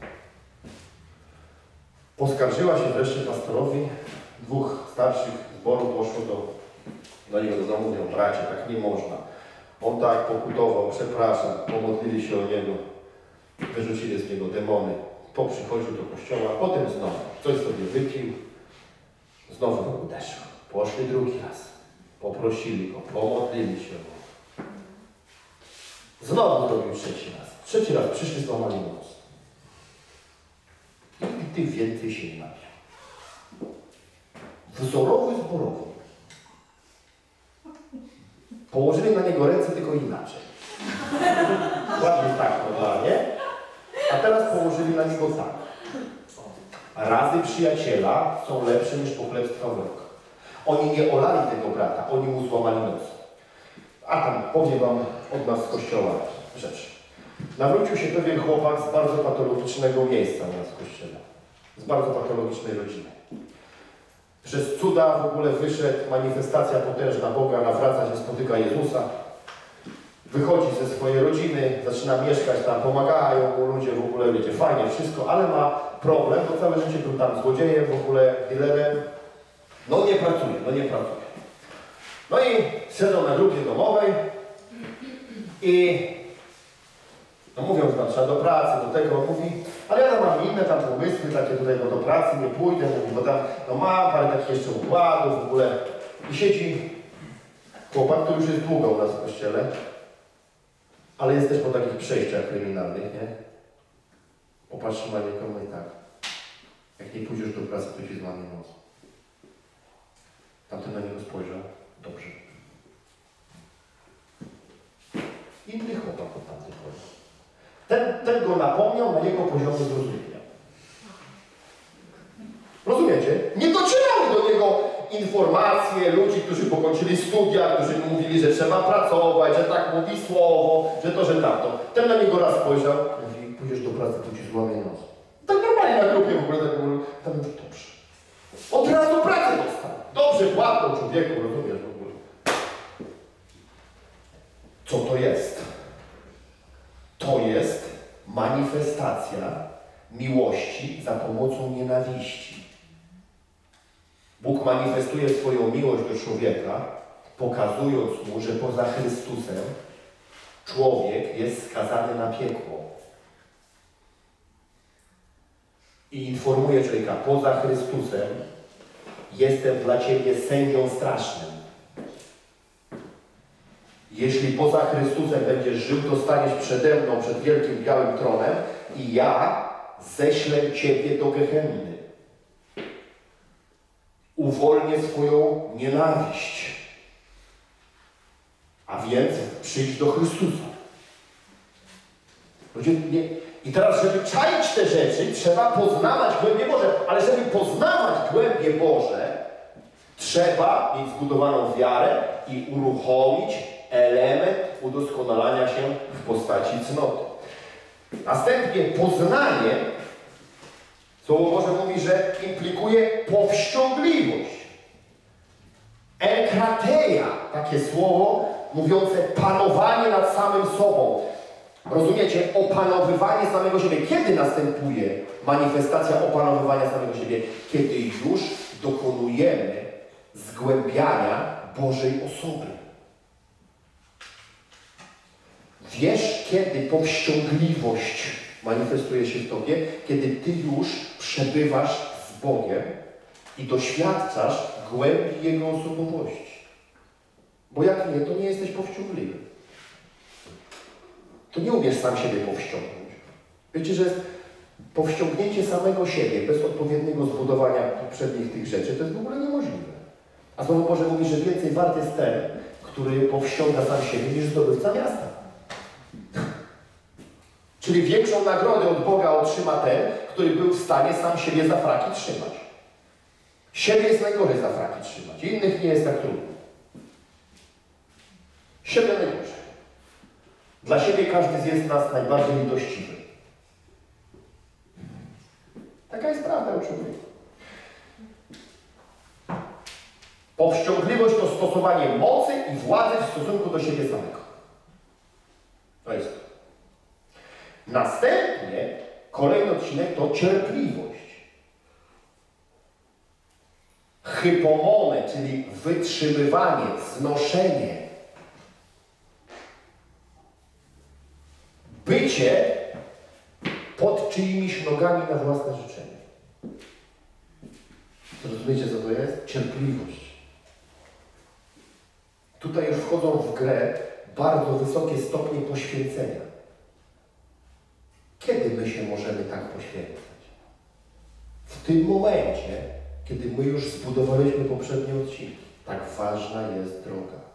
Poskarżyła się wreszcie pastorowi. Dwóch starszych zboru poszło do, do niego do domu, mówią, bracie, tak nie można. On tak pokutował, przepraszam, pomodlili się o niego, wyrzucili z niego demony. Poprzychodził do kościoła, a potem znowu coś sobie wypił, znowu go uderzył. Poszli drugi raz, poprosili go, pomodlili się o niego. Znowu zrobił trzeci raz. Trzeci raz przyszli, złamali nos. I ty więcej się nie napił. Wzorowy zborowy. Położyli na niego ręce, tylko inaczej. Ładnie tak normalnie. A teraz położyli na niego tak. Razy przyjaciela są lepsze niż pochlebstwa wroga. Oni nie olali tego brata, oni mu złamali nos. A tam powiem wam od nas z kościoła rzecz. Nawrócił się pewien chłopak z bardzo patologicznego miejsca u nas w kościele. Z bardzo patologicznej rodziny. Przez cuda w ogóle wyszedł, manifestacja potężna Boga, nawraca się, spotyka Jezusa. Wychodzi ze swojej rodziny, zaczyna mieszkać tam, pomagają mu ludzie, w ogóle wiecie, fajnie wszystko, ale ma problem, bo całe życie był tam złodziejem, w ogóle dealerem. No nie pracuje, no nie pracuje. No i siedzą na grupie domowej i no mówią, że tam trzeba do pracy, do tego, mówi, ale ja tam mam inne tam pomysły, takie tutaj no, do pracy nie pójdę, mówi, bo tam no mam parę takich jeszcze układów w ogóle. I siedzi chłopak, który już jest długo u nas w kościele, ale jest też po takich przejściach kryminalnych, nie? Popatrzył na niego, no i tak, jak nie pójdziesz do pracy, to ci złamie nos. Tamten na niego spojrzał, dobrze. Inny chłopak od tamtych chodzi. Ten, ten go napomniał na jego poziomie zrozumienia. Rozumiecie? Nie docierały do niego informacje ludzi, którzy pokończyli studia, którzy mu mówili, że trzeba pracować, że tak mówi słowo, że to, że tamto. Ten na niego raz spojrzał, mówi, pójdziesz do pracy, to ci złamie nos. Tak normalnie na grupie w ogóle tak mówił, tam mówi, dobrze. Od razu pracę dostał. Dobrze płatną człowieku, rozumiesz w ogóle. Co to jest? To jest manifestacja miłości za pomocą nienawiści. Bóg manifestuje swoją miłość do człowieka, pokazując mu, że poza Chrystusem człowiek jest skazany na piekło. I informuje człowieka, poza Chrystusem jestem dla ciebie sędzią strasznym. Jeśli poza Chrystusem będziesz żył, to staniesz przede mną, przed wielkim białym tronem i ja ześlę ciebie do Gehenny. Uwolnię swoją nienawiść. A więc przyjdź do Chrystusa. I teraz, żeby czaić te rzeczy, trzeba poznawać głębie Boże. Ale żeby poznawać głębie Boże, trzeba mieć zbudowaną wiarę i uruchomić element udoskonalania się w postaci cnoty. Następnie poznanie, Słowo Boże mówi, że implikuje powściągliwość. Enkrateia, takie słowo mówiące panowanie nad samym sobą. Rozumiecie? Opanowywanie samego siebie. Kiedy następuje manifestacja opanowywania samego siebie? Kiedy już dokonujemy zgłębiania Bożej osoby. Wiesz, kiedy powściągliwość manifestuje się w Tobie? Kiedy Ty już przebywasz z Bogiem i doświadczasz głębi Jego osobowości. Bo jak nie, to nie jesteś powściągliwy. To nie umiesz sam siebie powściągnąć. Wiecie, że jest Powściągnięcie samego siebie bez odpowiedniego zbudowania poprzednich tych rzeczy to jest w ogóle niemożliwe. A Słowo Boże mówi, że więcej wart jest ten, który powściąga sam siebie, niż zdobywca miasta. Czyli większą nagrodę od Boga otrzyma ten, który był w stanie sam siebie za fraki trzymać. Siebie jest najgorzej za fraki trzymać, innych nie jest tak trudno. Siebie najgorzej. Dla siebie każdy z nas najbardziej litościwy. Taka jest prawda o człowieku. Powściągliwość to stosowanie mocy i władzy w stosunku do siebie samego. To jest to. Następnie kolejny odcinek to cierpliwość. Hypomone, czyli wytrzymywanie, znoszenie. Bycie pod czyimiś nogami na własne życzenie. Rozumiecie, co to jest? Cierpliwość. Tutaj już wchodzą w grę bardzo wysokie stopnie poświęcenia. Kiedy my się możemy tak poświęcać? W tym momencie, kiedy my już zbudowaliśmy poprzedni odcinek. Tak ważna jest droga.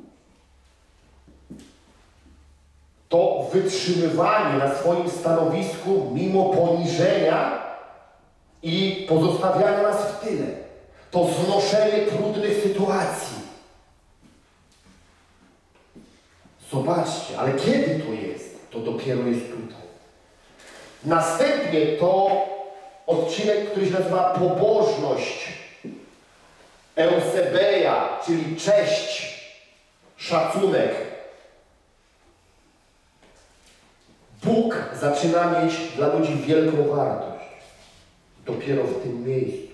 To wytrzymywanie na swoim stanowisku mimo poniżenia i pozostawiania nas w tyle. To znoszenie trudnych sytuacji. Zobaczcie, ale kiedy to jest? To dopiero jest tutaj. Następnie to odcinek, który się nazywa pobożność. Eusebeia, czyli cześć, szacunek. Bóg zaczyna mieć dla ludzi wielką wartość. Dopiero w tym miejscu.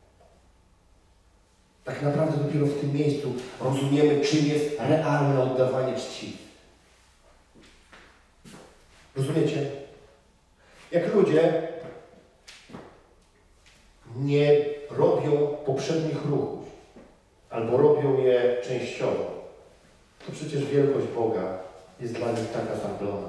Tak naprawdę dopiero w tym miejscu rozumiemy, czym jest realne oddawanie czci. Rozumiecie? Jak ludzie nie robią poprzednich ruchów, albo robią je częściowo, to przecież wielkość Boga jest dla nich taka zamglona.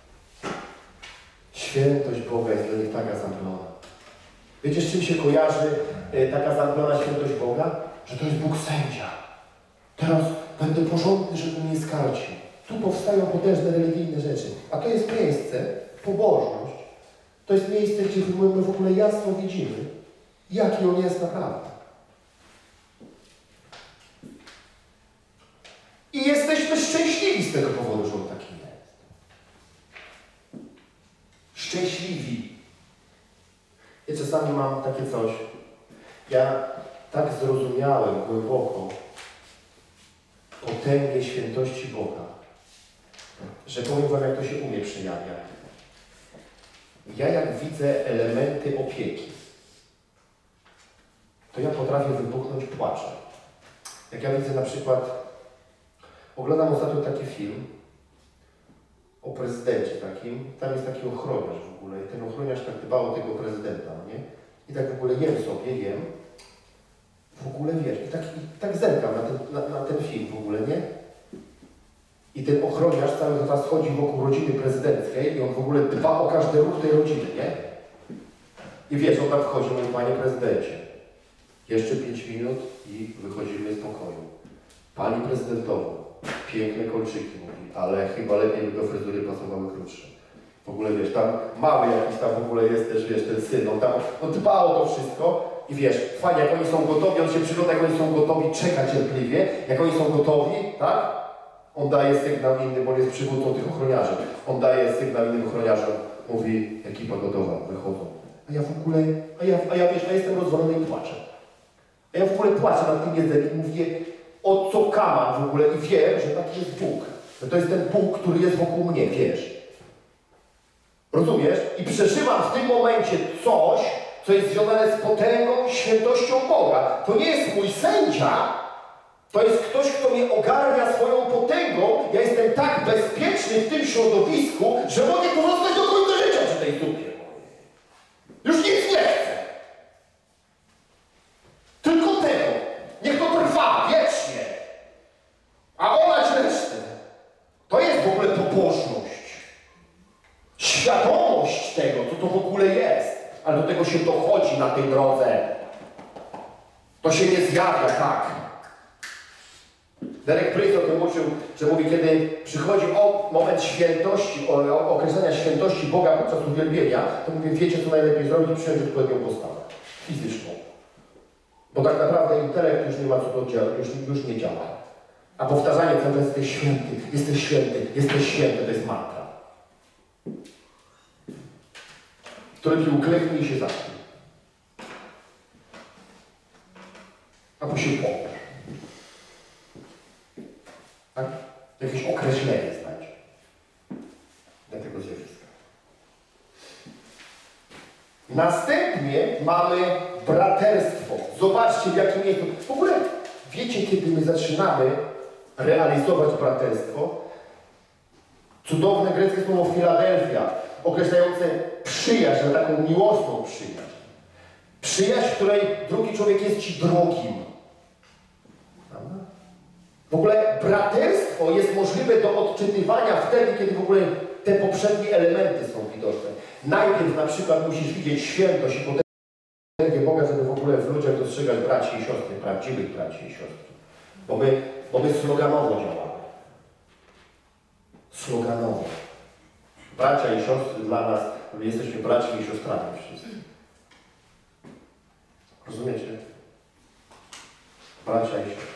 Świętość Boga jest dla nich taka zamglona. Wiecie, z czym się kojarzy y, taka zamglona świętość Boga? Że to jest Bóg sędzia. Teraz będę porządny, żeby mnie skarcił. Tu powstają potężne religijne rzeczy. A to jest miejsce, pobożność. To jest miejsce, gdzie my w ogóle jasno widzimy, jaki on jest naprawdę. I jesteśmy szczęśliwi z tego powodu, że on taki jest. Szczęśliwi. Ja czasami mam takie coś. Ja tak zrozumiałem głęboko potęgę świętości Boga, że powiem wam, jak to się u mnie przejawia. Ja jak widzę elementy opieki, to ja potrafię wybuchnąć płaczem. Jak ja widzę na przykład, oglądam ostatnio taki film o prezydencie takim, tam jest taki ochroniarz w ogóle i ten ochroniarz tak dba o tego prezydenta, nie? I tak w ogóle jem sobie, jem, w ogóle wiesz, i tak, i tak zerkam na ten, na, na ten film w ogóle, nie? I ten ochroniarz cały czas chodzi wokół rodziny prezydenckiej i on w ogóle dba o każdy ruch tej rodziny, nie? I wiesz, on tam wchodzi, mówi, panie prezydencie, jeszcze pięć minut i wychodzimy z pokoju. Pani prezydentowo, piękne kolczyki, mówi, ale chyba lepiej by do fryzury pasowały krótsze. W ogóle wiesz, tam mały jakiś tam w ogóle jest też, wiesz, ten syn, on tam on dba o to wszystko i wiesz, fajnie, jak oni są gotowi, on się przygląda, jak oni są gotowi, czeka cierpliwie, jak oni są gotowi, tak? On daje sygnał innym, bo on jest przywódcą tych ochroniarzy. On daje sygnał innym ochroniarzom, mówi, ekipa gotowa, wychodzą. A ja w ogóle, a ja, a ja wiesz, ja jestem rozwalony i płaczę. A ja w ogóle płaczę nad tym jedzeniem i mówię, o co kaman w ogóle i wiem, że taki jest Bóg. Że to jest ten Bóg, który jest wokół mnie, wiesz. Rozumiesz? I przeżywam w tym momencie coś, co jest związane z potęgą, świętością Boga. To nie jest mój sędzia, to jest ktoś, kto mnie ogarnia swoją potęgą. Ja jestem tak bezpieczny w tym środowisku, że mogę pozostać do końca życia przy tej dupie. Już nic nie chcę. Tylko tego. Niech to trwa wiecznie. A olać resztę. To jest w ogóle pobożność. Świadomość tego, co to w ogóle jest. tego się dochodzi na tej drodze. To się nie zjawia tak. Derek Prince o tym uczył, że mówi, kiedy przychodzi o moment świętości, o, o określenia świętości Boga podczas uwielbienia, to mówi, wiecie co najlepiej zrobić? Przyjąć odpowiednią postawę fizyczną. Bo tak naprawdę intelekt już nie ma co do działa, już, już nie działa. A powtarzanie cały czas jesteś święty, jesteś święty, jesteś święty, to jest mantra. Który ci uklęknie i się zamknie. Albo się połóż. Tak? Jakieś określenie znajdź dla tego zjawiska. Następnie mamy braterstwo. Zobaczcie, w jakim miejscu. W ogóle wiecie, kiedy my zaczynamy realizować braterstwo? Cudowne greckie słowo Filadelfia, określające przyjaźń, taką miłosną przyjaźń. Przyjaźń, w której drugi człowiek jest ci drogim. W ogóle braterstwo jest możliwe do odczytywania wtedy, kiedy w ogóle te poprzednie elementy są widoczne. Najpierw na przykład musisz widzieć świętość i potem Boga, żeby w ogóle w ludziach dostrzegać braci i siostry, prawdziwych braci i siostry. Bo my, bo my sloganowo działamy. Sloganowo. Bracia i siostry dla nas, my jesteśmy braćmi i siostrami wszyscy. Rozumiecie? Bracia i siostry.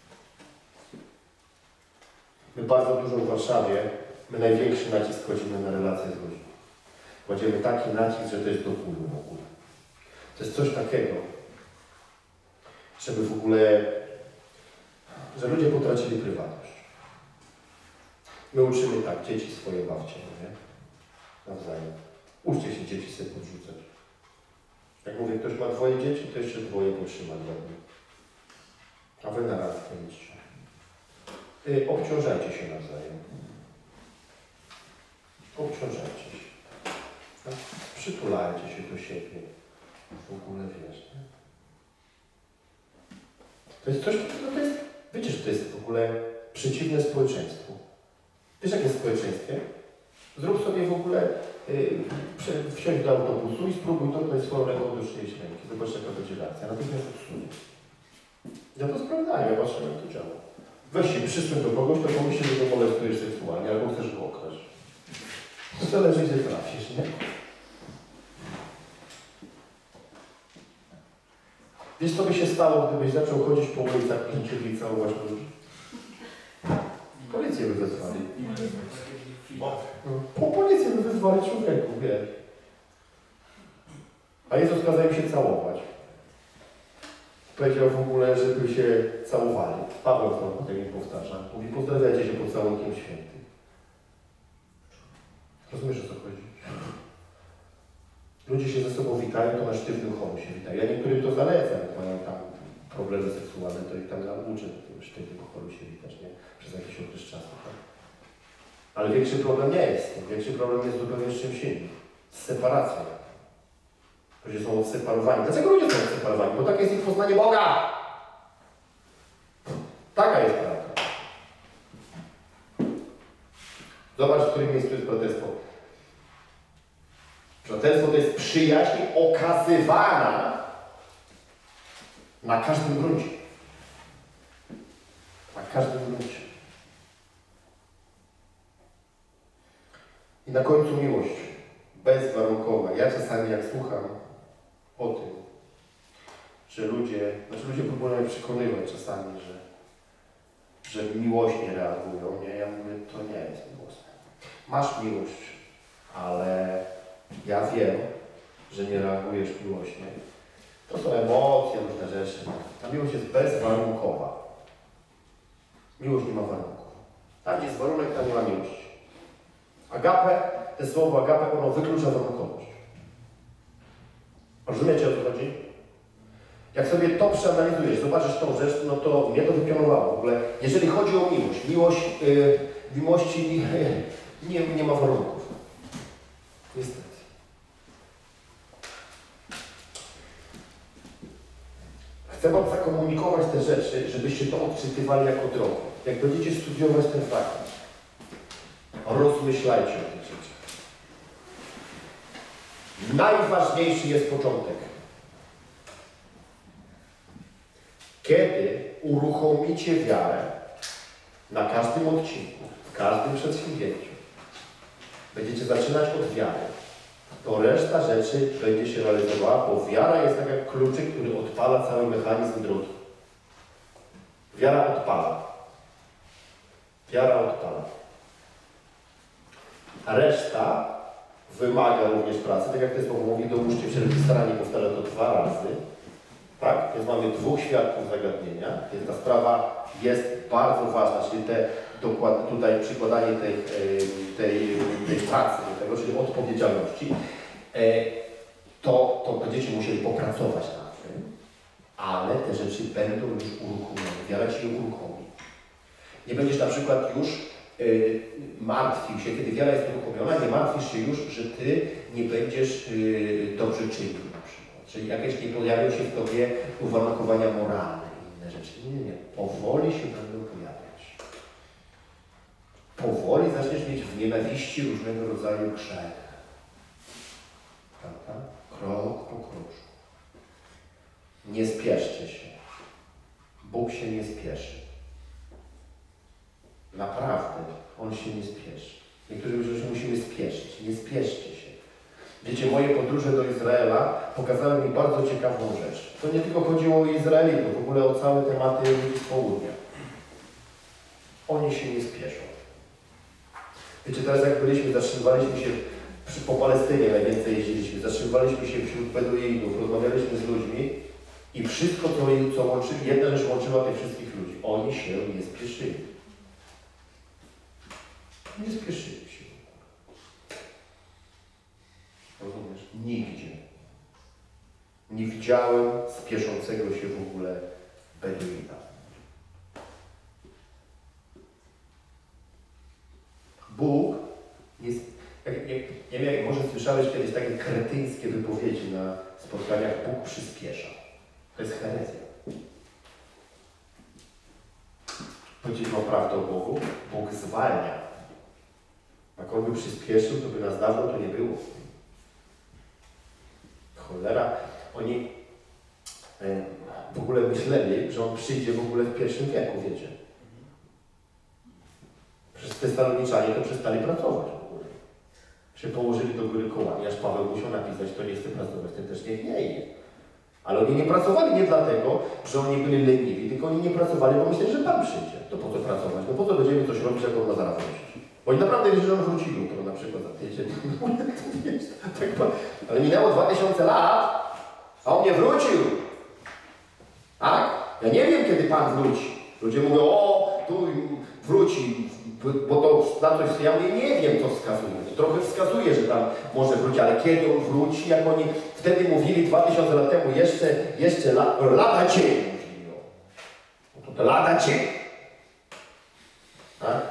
My bardzo dużo w Warszawie, my największy nacisk kładziemy na relacje z ludźmi. Kładziemy taki nacisk, że to jest do bólu w ogóle. To jest coś takiego, żeby w ogóle, że ludzie potracili prywatność. My uczymy tak, dzieci swoje bawcie, nie? Nawzajem. Uczcie się dzieci sobie podrzucać. Jak mówię, ktoś ma dwoje dzieci, to jeszcze dwoje potrzyma dla mnie. A wy na randkę idźcie. Yy, obciążajcie się nawzajem. Obciążajcie się. Tak? Przytulajcie się do siebie. W ogóle wiesz, nie? To jest coś takiego, to jest, wiecie, że to jest w ogóle przeciwne społeczeństwu. Wiesz, jakie jest społeczeństwie? Zrób sobie w ogóle, yy, wsiądź do autobusu i spróbuj dotknąć swoją ręką do czyjejś ręki. Zobacz, jaka będzie reakcja. Natychmiast odsunie. Ja to sprawdzałem, ja patrzę, jak to działa. Weź się przyszły do kogoś, to pomyśl, że go molestujesz seksualnie, albo chcesz go okraść. To zależy, gdzie trafisz, nie? Wiesz, co by się stało, gdybyś zaczął chodzić po ulicach, pięciu i całować ludzi? Policję by wezwali. Po policję by wezwali człowieku, wiesz. A Jezus kazał im się całować. Powiedział w ogóle, żeby się całowali. Paweł to potem mi powtarza. Mówi, pozdrawiajcie się pocałunkiem świętym. Rozumiesz, o co chodzi? Ludzie się ze sobą witają, to na sztywnym choru się witają. Ja niektórym to zalecam, jak mają tam problemy seksualne, to ich tam nauczę tym sztywnym choru się witać, nie? Przez jakiś okres czasu, tak? Ale większy problem nie jest. Większy problem jest zupełnie z czymś innym. Z separacją. Ludzie są odseparowani. Dlaczego ludzie są odseparowani? Bo takie jest ich poznanie Boga. Taka jest prawda. Zobacz, w którym miejscu jest braterstwo. Braterstwo to jest przyjaźń okazywana na każdym gruncie. Na każdym gruncie. I na końcu miłość. Bezwarunkowa. Ja czasami jak słucham o tym, że ludzie, znaczy ludzie próbują mnie przekonywać czasami, że, że miłośnie reagują, nie? Ja mówię, to nie jest miłosne. Masz miłość, ale ja wiem, że nie reagujesz miłośnie. To są emocje, różne rzeczy. Ta miłość jest bezwarunkowa. Miłość nie ma warunków. Tam, gdzie jest warunek, tam nie ma miłości. Agape, te słowo agape, ono wyklucza warunkowość. Rozumiecie, o co chodzi? Jak sobie to przeanalizujesz, zobaczysz tą rzecz, no to mnie to wypionowało. W ogóle, jeżeli chodzi o miłość, miłość yy, w miłości yy, nie, nie ma warunków. Niestety. Chcę wam zakomunikować te rzeczy, żebyście to odczytywali jako drogę. Jak będziecie studiować ten fragment, rozmyślajcie o tych rzeczach. Najważniejszy jest początek. Kiedy uruchomicie wiarę na każdym odcinku, w każdym przedsięwzięciu, będziecie zaczynać od wiary, to reszta rzeczy będzie się realizowała, bo wiara jest tak jak kluczyk, który odpala cały mechanizm drogi. Wiara odpala. Wiara odpala. A reszta wymaga również pracy. Tak jak to słowo mówi, dołóżcie wszelkie staranie, powtarzam to dwa razy. Tak? Więc mamy dwóch świadków zagadnienia. Więc ta sprawa jest bardzo ważna, czyli te dokład, tutaj przykładanie tej, tej, tej pracy do tego, czyli odpowiedzialności. To, to będziecie musieli popracować nad tym, ale te rzeczy będą już uruchomione. Wiara Cię uruchomi. Nie będziesz na przykład już y, martwił się, kiedy wiara jest uruchomiona, nie martwisz się już, że Ty nie będziesz y, dobrze czynił na przykład. Czyli jakieś nie pojawią się w Tobie uwarunkowania moralne i inne rzeczy. Nie, nie, nie. Powoli się będą pojawiać. Powoli zaczniesz mieć w nienawiści różnego rodzaju grzech. Prawda? Krok po kroku. Nie spieszcie się. Bóg się nie spieszy. Naprawdę, On się nie spieszy. Niektórzy myślą, że musimy spieszyć. Nie spieszcie się. Wiecie, moje podróże do Izraela pokazały mi bardzo ciekawą rzecz. To nie tylko chodziło o Izraelitów, w ogóle o całe tematy ludzi z południa. Oni się nie spieszą. Wiecie, teraz jak byliśmy, zatrzymywaliśmy się przy, po Palestynie, najwięcej jeździliśmy, zatrzymywaliśmy się wśród Beduinów, rozmawialiśmy z ludźmi i wszystko, co, co łączy, jedna rzecz łączyła tych wszystkich ludzi. Oni się nie spieszyli. Nie spieszyli się. Rozumiesz? Nigdzie. Nie widziałem spieszącego się w ogóle Beduina. Bóg jest... Jak, jak, nie wiem, jak może słyszałeś kiedyś takie kretyńskie wypowiedzi na spotkaniach, Bóg przyspiesza. To jest herezja. Powiedzieć wam prawdę o Bogu, Bóg zwalnia. Jak On by przyspieszył, to by nas dawno to nie było. Cholera, oni e, w ogóle myśleli, że On przyjdzie w ogóle w pierwszym wieku, wiecie. Przez Tesaloniczanie to przestali pracować w ogóle. Się położyli do góry kołami, aż Paweł musiał napisać, to nie chce pracować, ten też niech nie idzie. Ale oni nie pracowali nie dlatego, że oni byli leniwi, tylko oni nie pracowali, bo myśleli, że Pan przyjdzie. To po co pracować? No po co będziemy coś robić, jak On ma zaraz wrócić? Bo oni naprawdę wierzą, że On wróci jutro, na przykład za tydzień. Ale minęło dwa tysiące lat, a On nie wrócił. Tak? Ja nie wiem, kiedy Pan wróci. Ludzie mówią, o, tu wróci, bo to na coś, ja mówię, nie wiem, co wskazuje. To trochę wskazuje, że tam może wróci, ale kiedy On wróci, jak oni wtedy mówili dwa tysiące lat temu, jeszcze, jeszcze la, lata dzień mówili. No to lata dzień. Tak?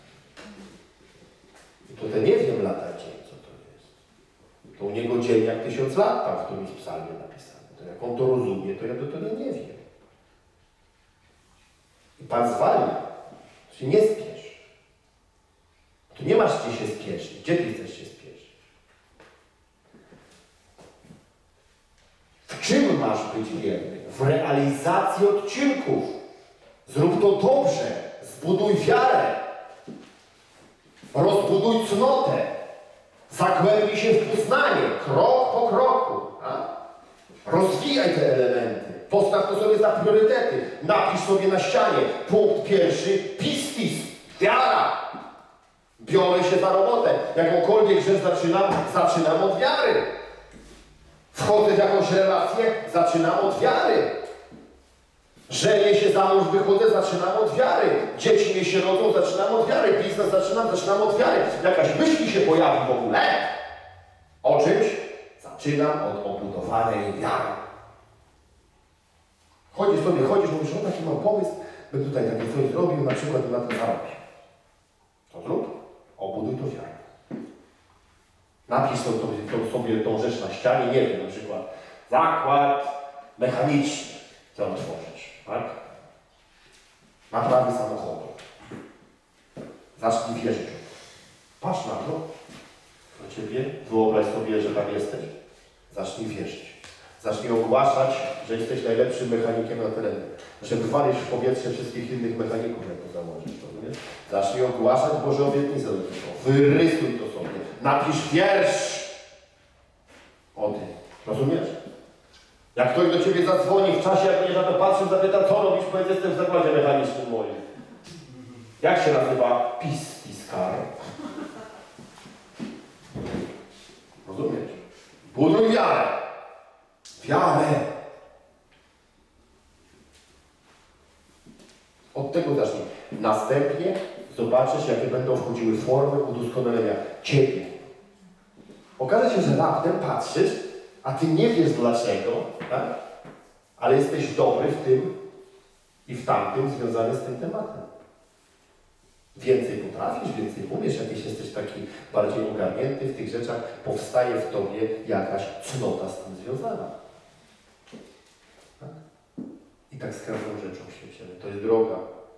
I to nie wiem lata dzień, co to jest. To u Niego dzień jak tysiąc lat tam w którymś psalmie napisane. To jak On to rozumie, to ja to, to nie wiem. I Pan zwalnia. To się nie spiesz. Tu nie masz gdzie się spieszyć. Gdzie Ty chcesz się spieszyć? W czym masz być wierny? W realizacji odcinków. Zrób to dobrze. Zbuduj wiarę. Rozbuduj cnotę. Zagłębij się w poznanie. Krok po kroku. A? Rozwijaj te elementy. Postaw to sobie za priorytety. Napisz sobie na ścianie. Punkt pierwszy. Pistis. Wiara. Biorę się za robotę. Jakąkolwiek rzecz zaczynam, zaczynam od wiary. Wchodzę w jakąś relację, zaczynam od wiary. Żenię się za mąż, wychodzę, zaczynam od wiary. Dzieci mnie się rodzą, zaczynam od wiary. Biznes zaczynam, zaczynam od wiary. Jakaś myśl mi się pojawi w ogóle. O czymś? Zaczynam od obudowanej wiary. Chodzisz sobie, chodzisz, mówisz, o taki mam pomysł, bym tutaj takie coś zrobił, na przykład na ten zarobię. To zrób, obuduj to wiarę. Napisz sobie, to, to sobie tą rzecz na ścianie, nie wiem, na przykład zakład mechaniczny chcę otworzyć, tak? Naprawy samochodu. Zacznij wierzyć. Patrz na to, Ciebie, wyobraź sobie, że tam jesteś. Zacznij wierzyć. Zacznij ogłaszać, że jesteś najlepszym mechanikiem na terenie. Że wywalisz w powietrze wszystkich innych mechaników, jak to założysz, rozumiesz? Zacznij ogłaszać Boże obietnice do tego. Wyrysuj to sobie. Napisz wiersz o tym. Rozumiesz? Jak ktoś do Ciebie zadzwoni w czasie, jak będziesz na to patrzył, zapyta, co robisz, powiedz, jestem w zakładzie mechanicznym moim. Jak się nazywa? Pistiskar. Rozumiesz? Buduj wiarę. Wiarę. Od tego zacznij. Następnie zobaczysz, jakie będą wchodziły formy udoskonalenia Ciebie. Okaże się, że raptem patrzysz, a Ty nie wiesz dlaczego, tak? Ale jesteś dobry w tym i w tamtym związany z tym tematem. Więcej potrafisz, więcej umiesz, jakiś jesteś taki bardziej ogarnięty w tych rzeczach, powstaje w Tobie jakaś cnota z tym związana. Tak? I tak z każdą rzeczą w świecie. To jest droga.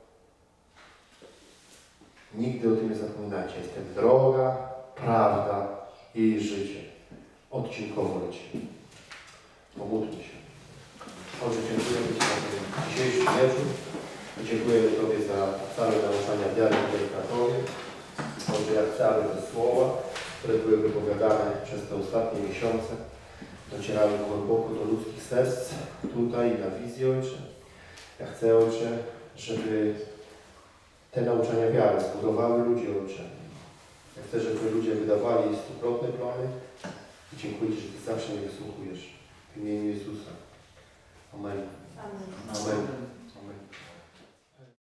Nigdy o tym nie zapominajcie. Jestem droga, prawda i życie. Odcinkowo lecimy. Pomódlmy się. Ojcze, dziękujemy Ci za ten dzisiejszy wieczór. Dziękujemy Tobie za całe nauczania wiary tutaj w Krakowie. Ojcze, jak całe te słowa, które były wypowiadane przez te ostatnie miesiące, docierały głęboko do ludzkich serc, tutaj na wizji, Ojcze. Ja chcę, Ojcze, żeby te nauczania wiary zbudowały ludzi, Ojcze. Ja chcę, żeby ludzie wydawali stukrotne plony i dziękuję Ci, że Ty zawsze mnie wysłuchujesz. W imieniu Jezusa. Amen. Amen. Amen. Amen.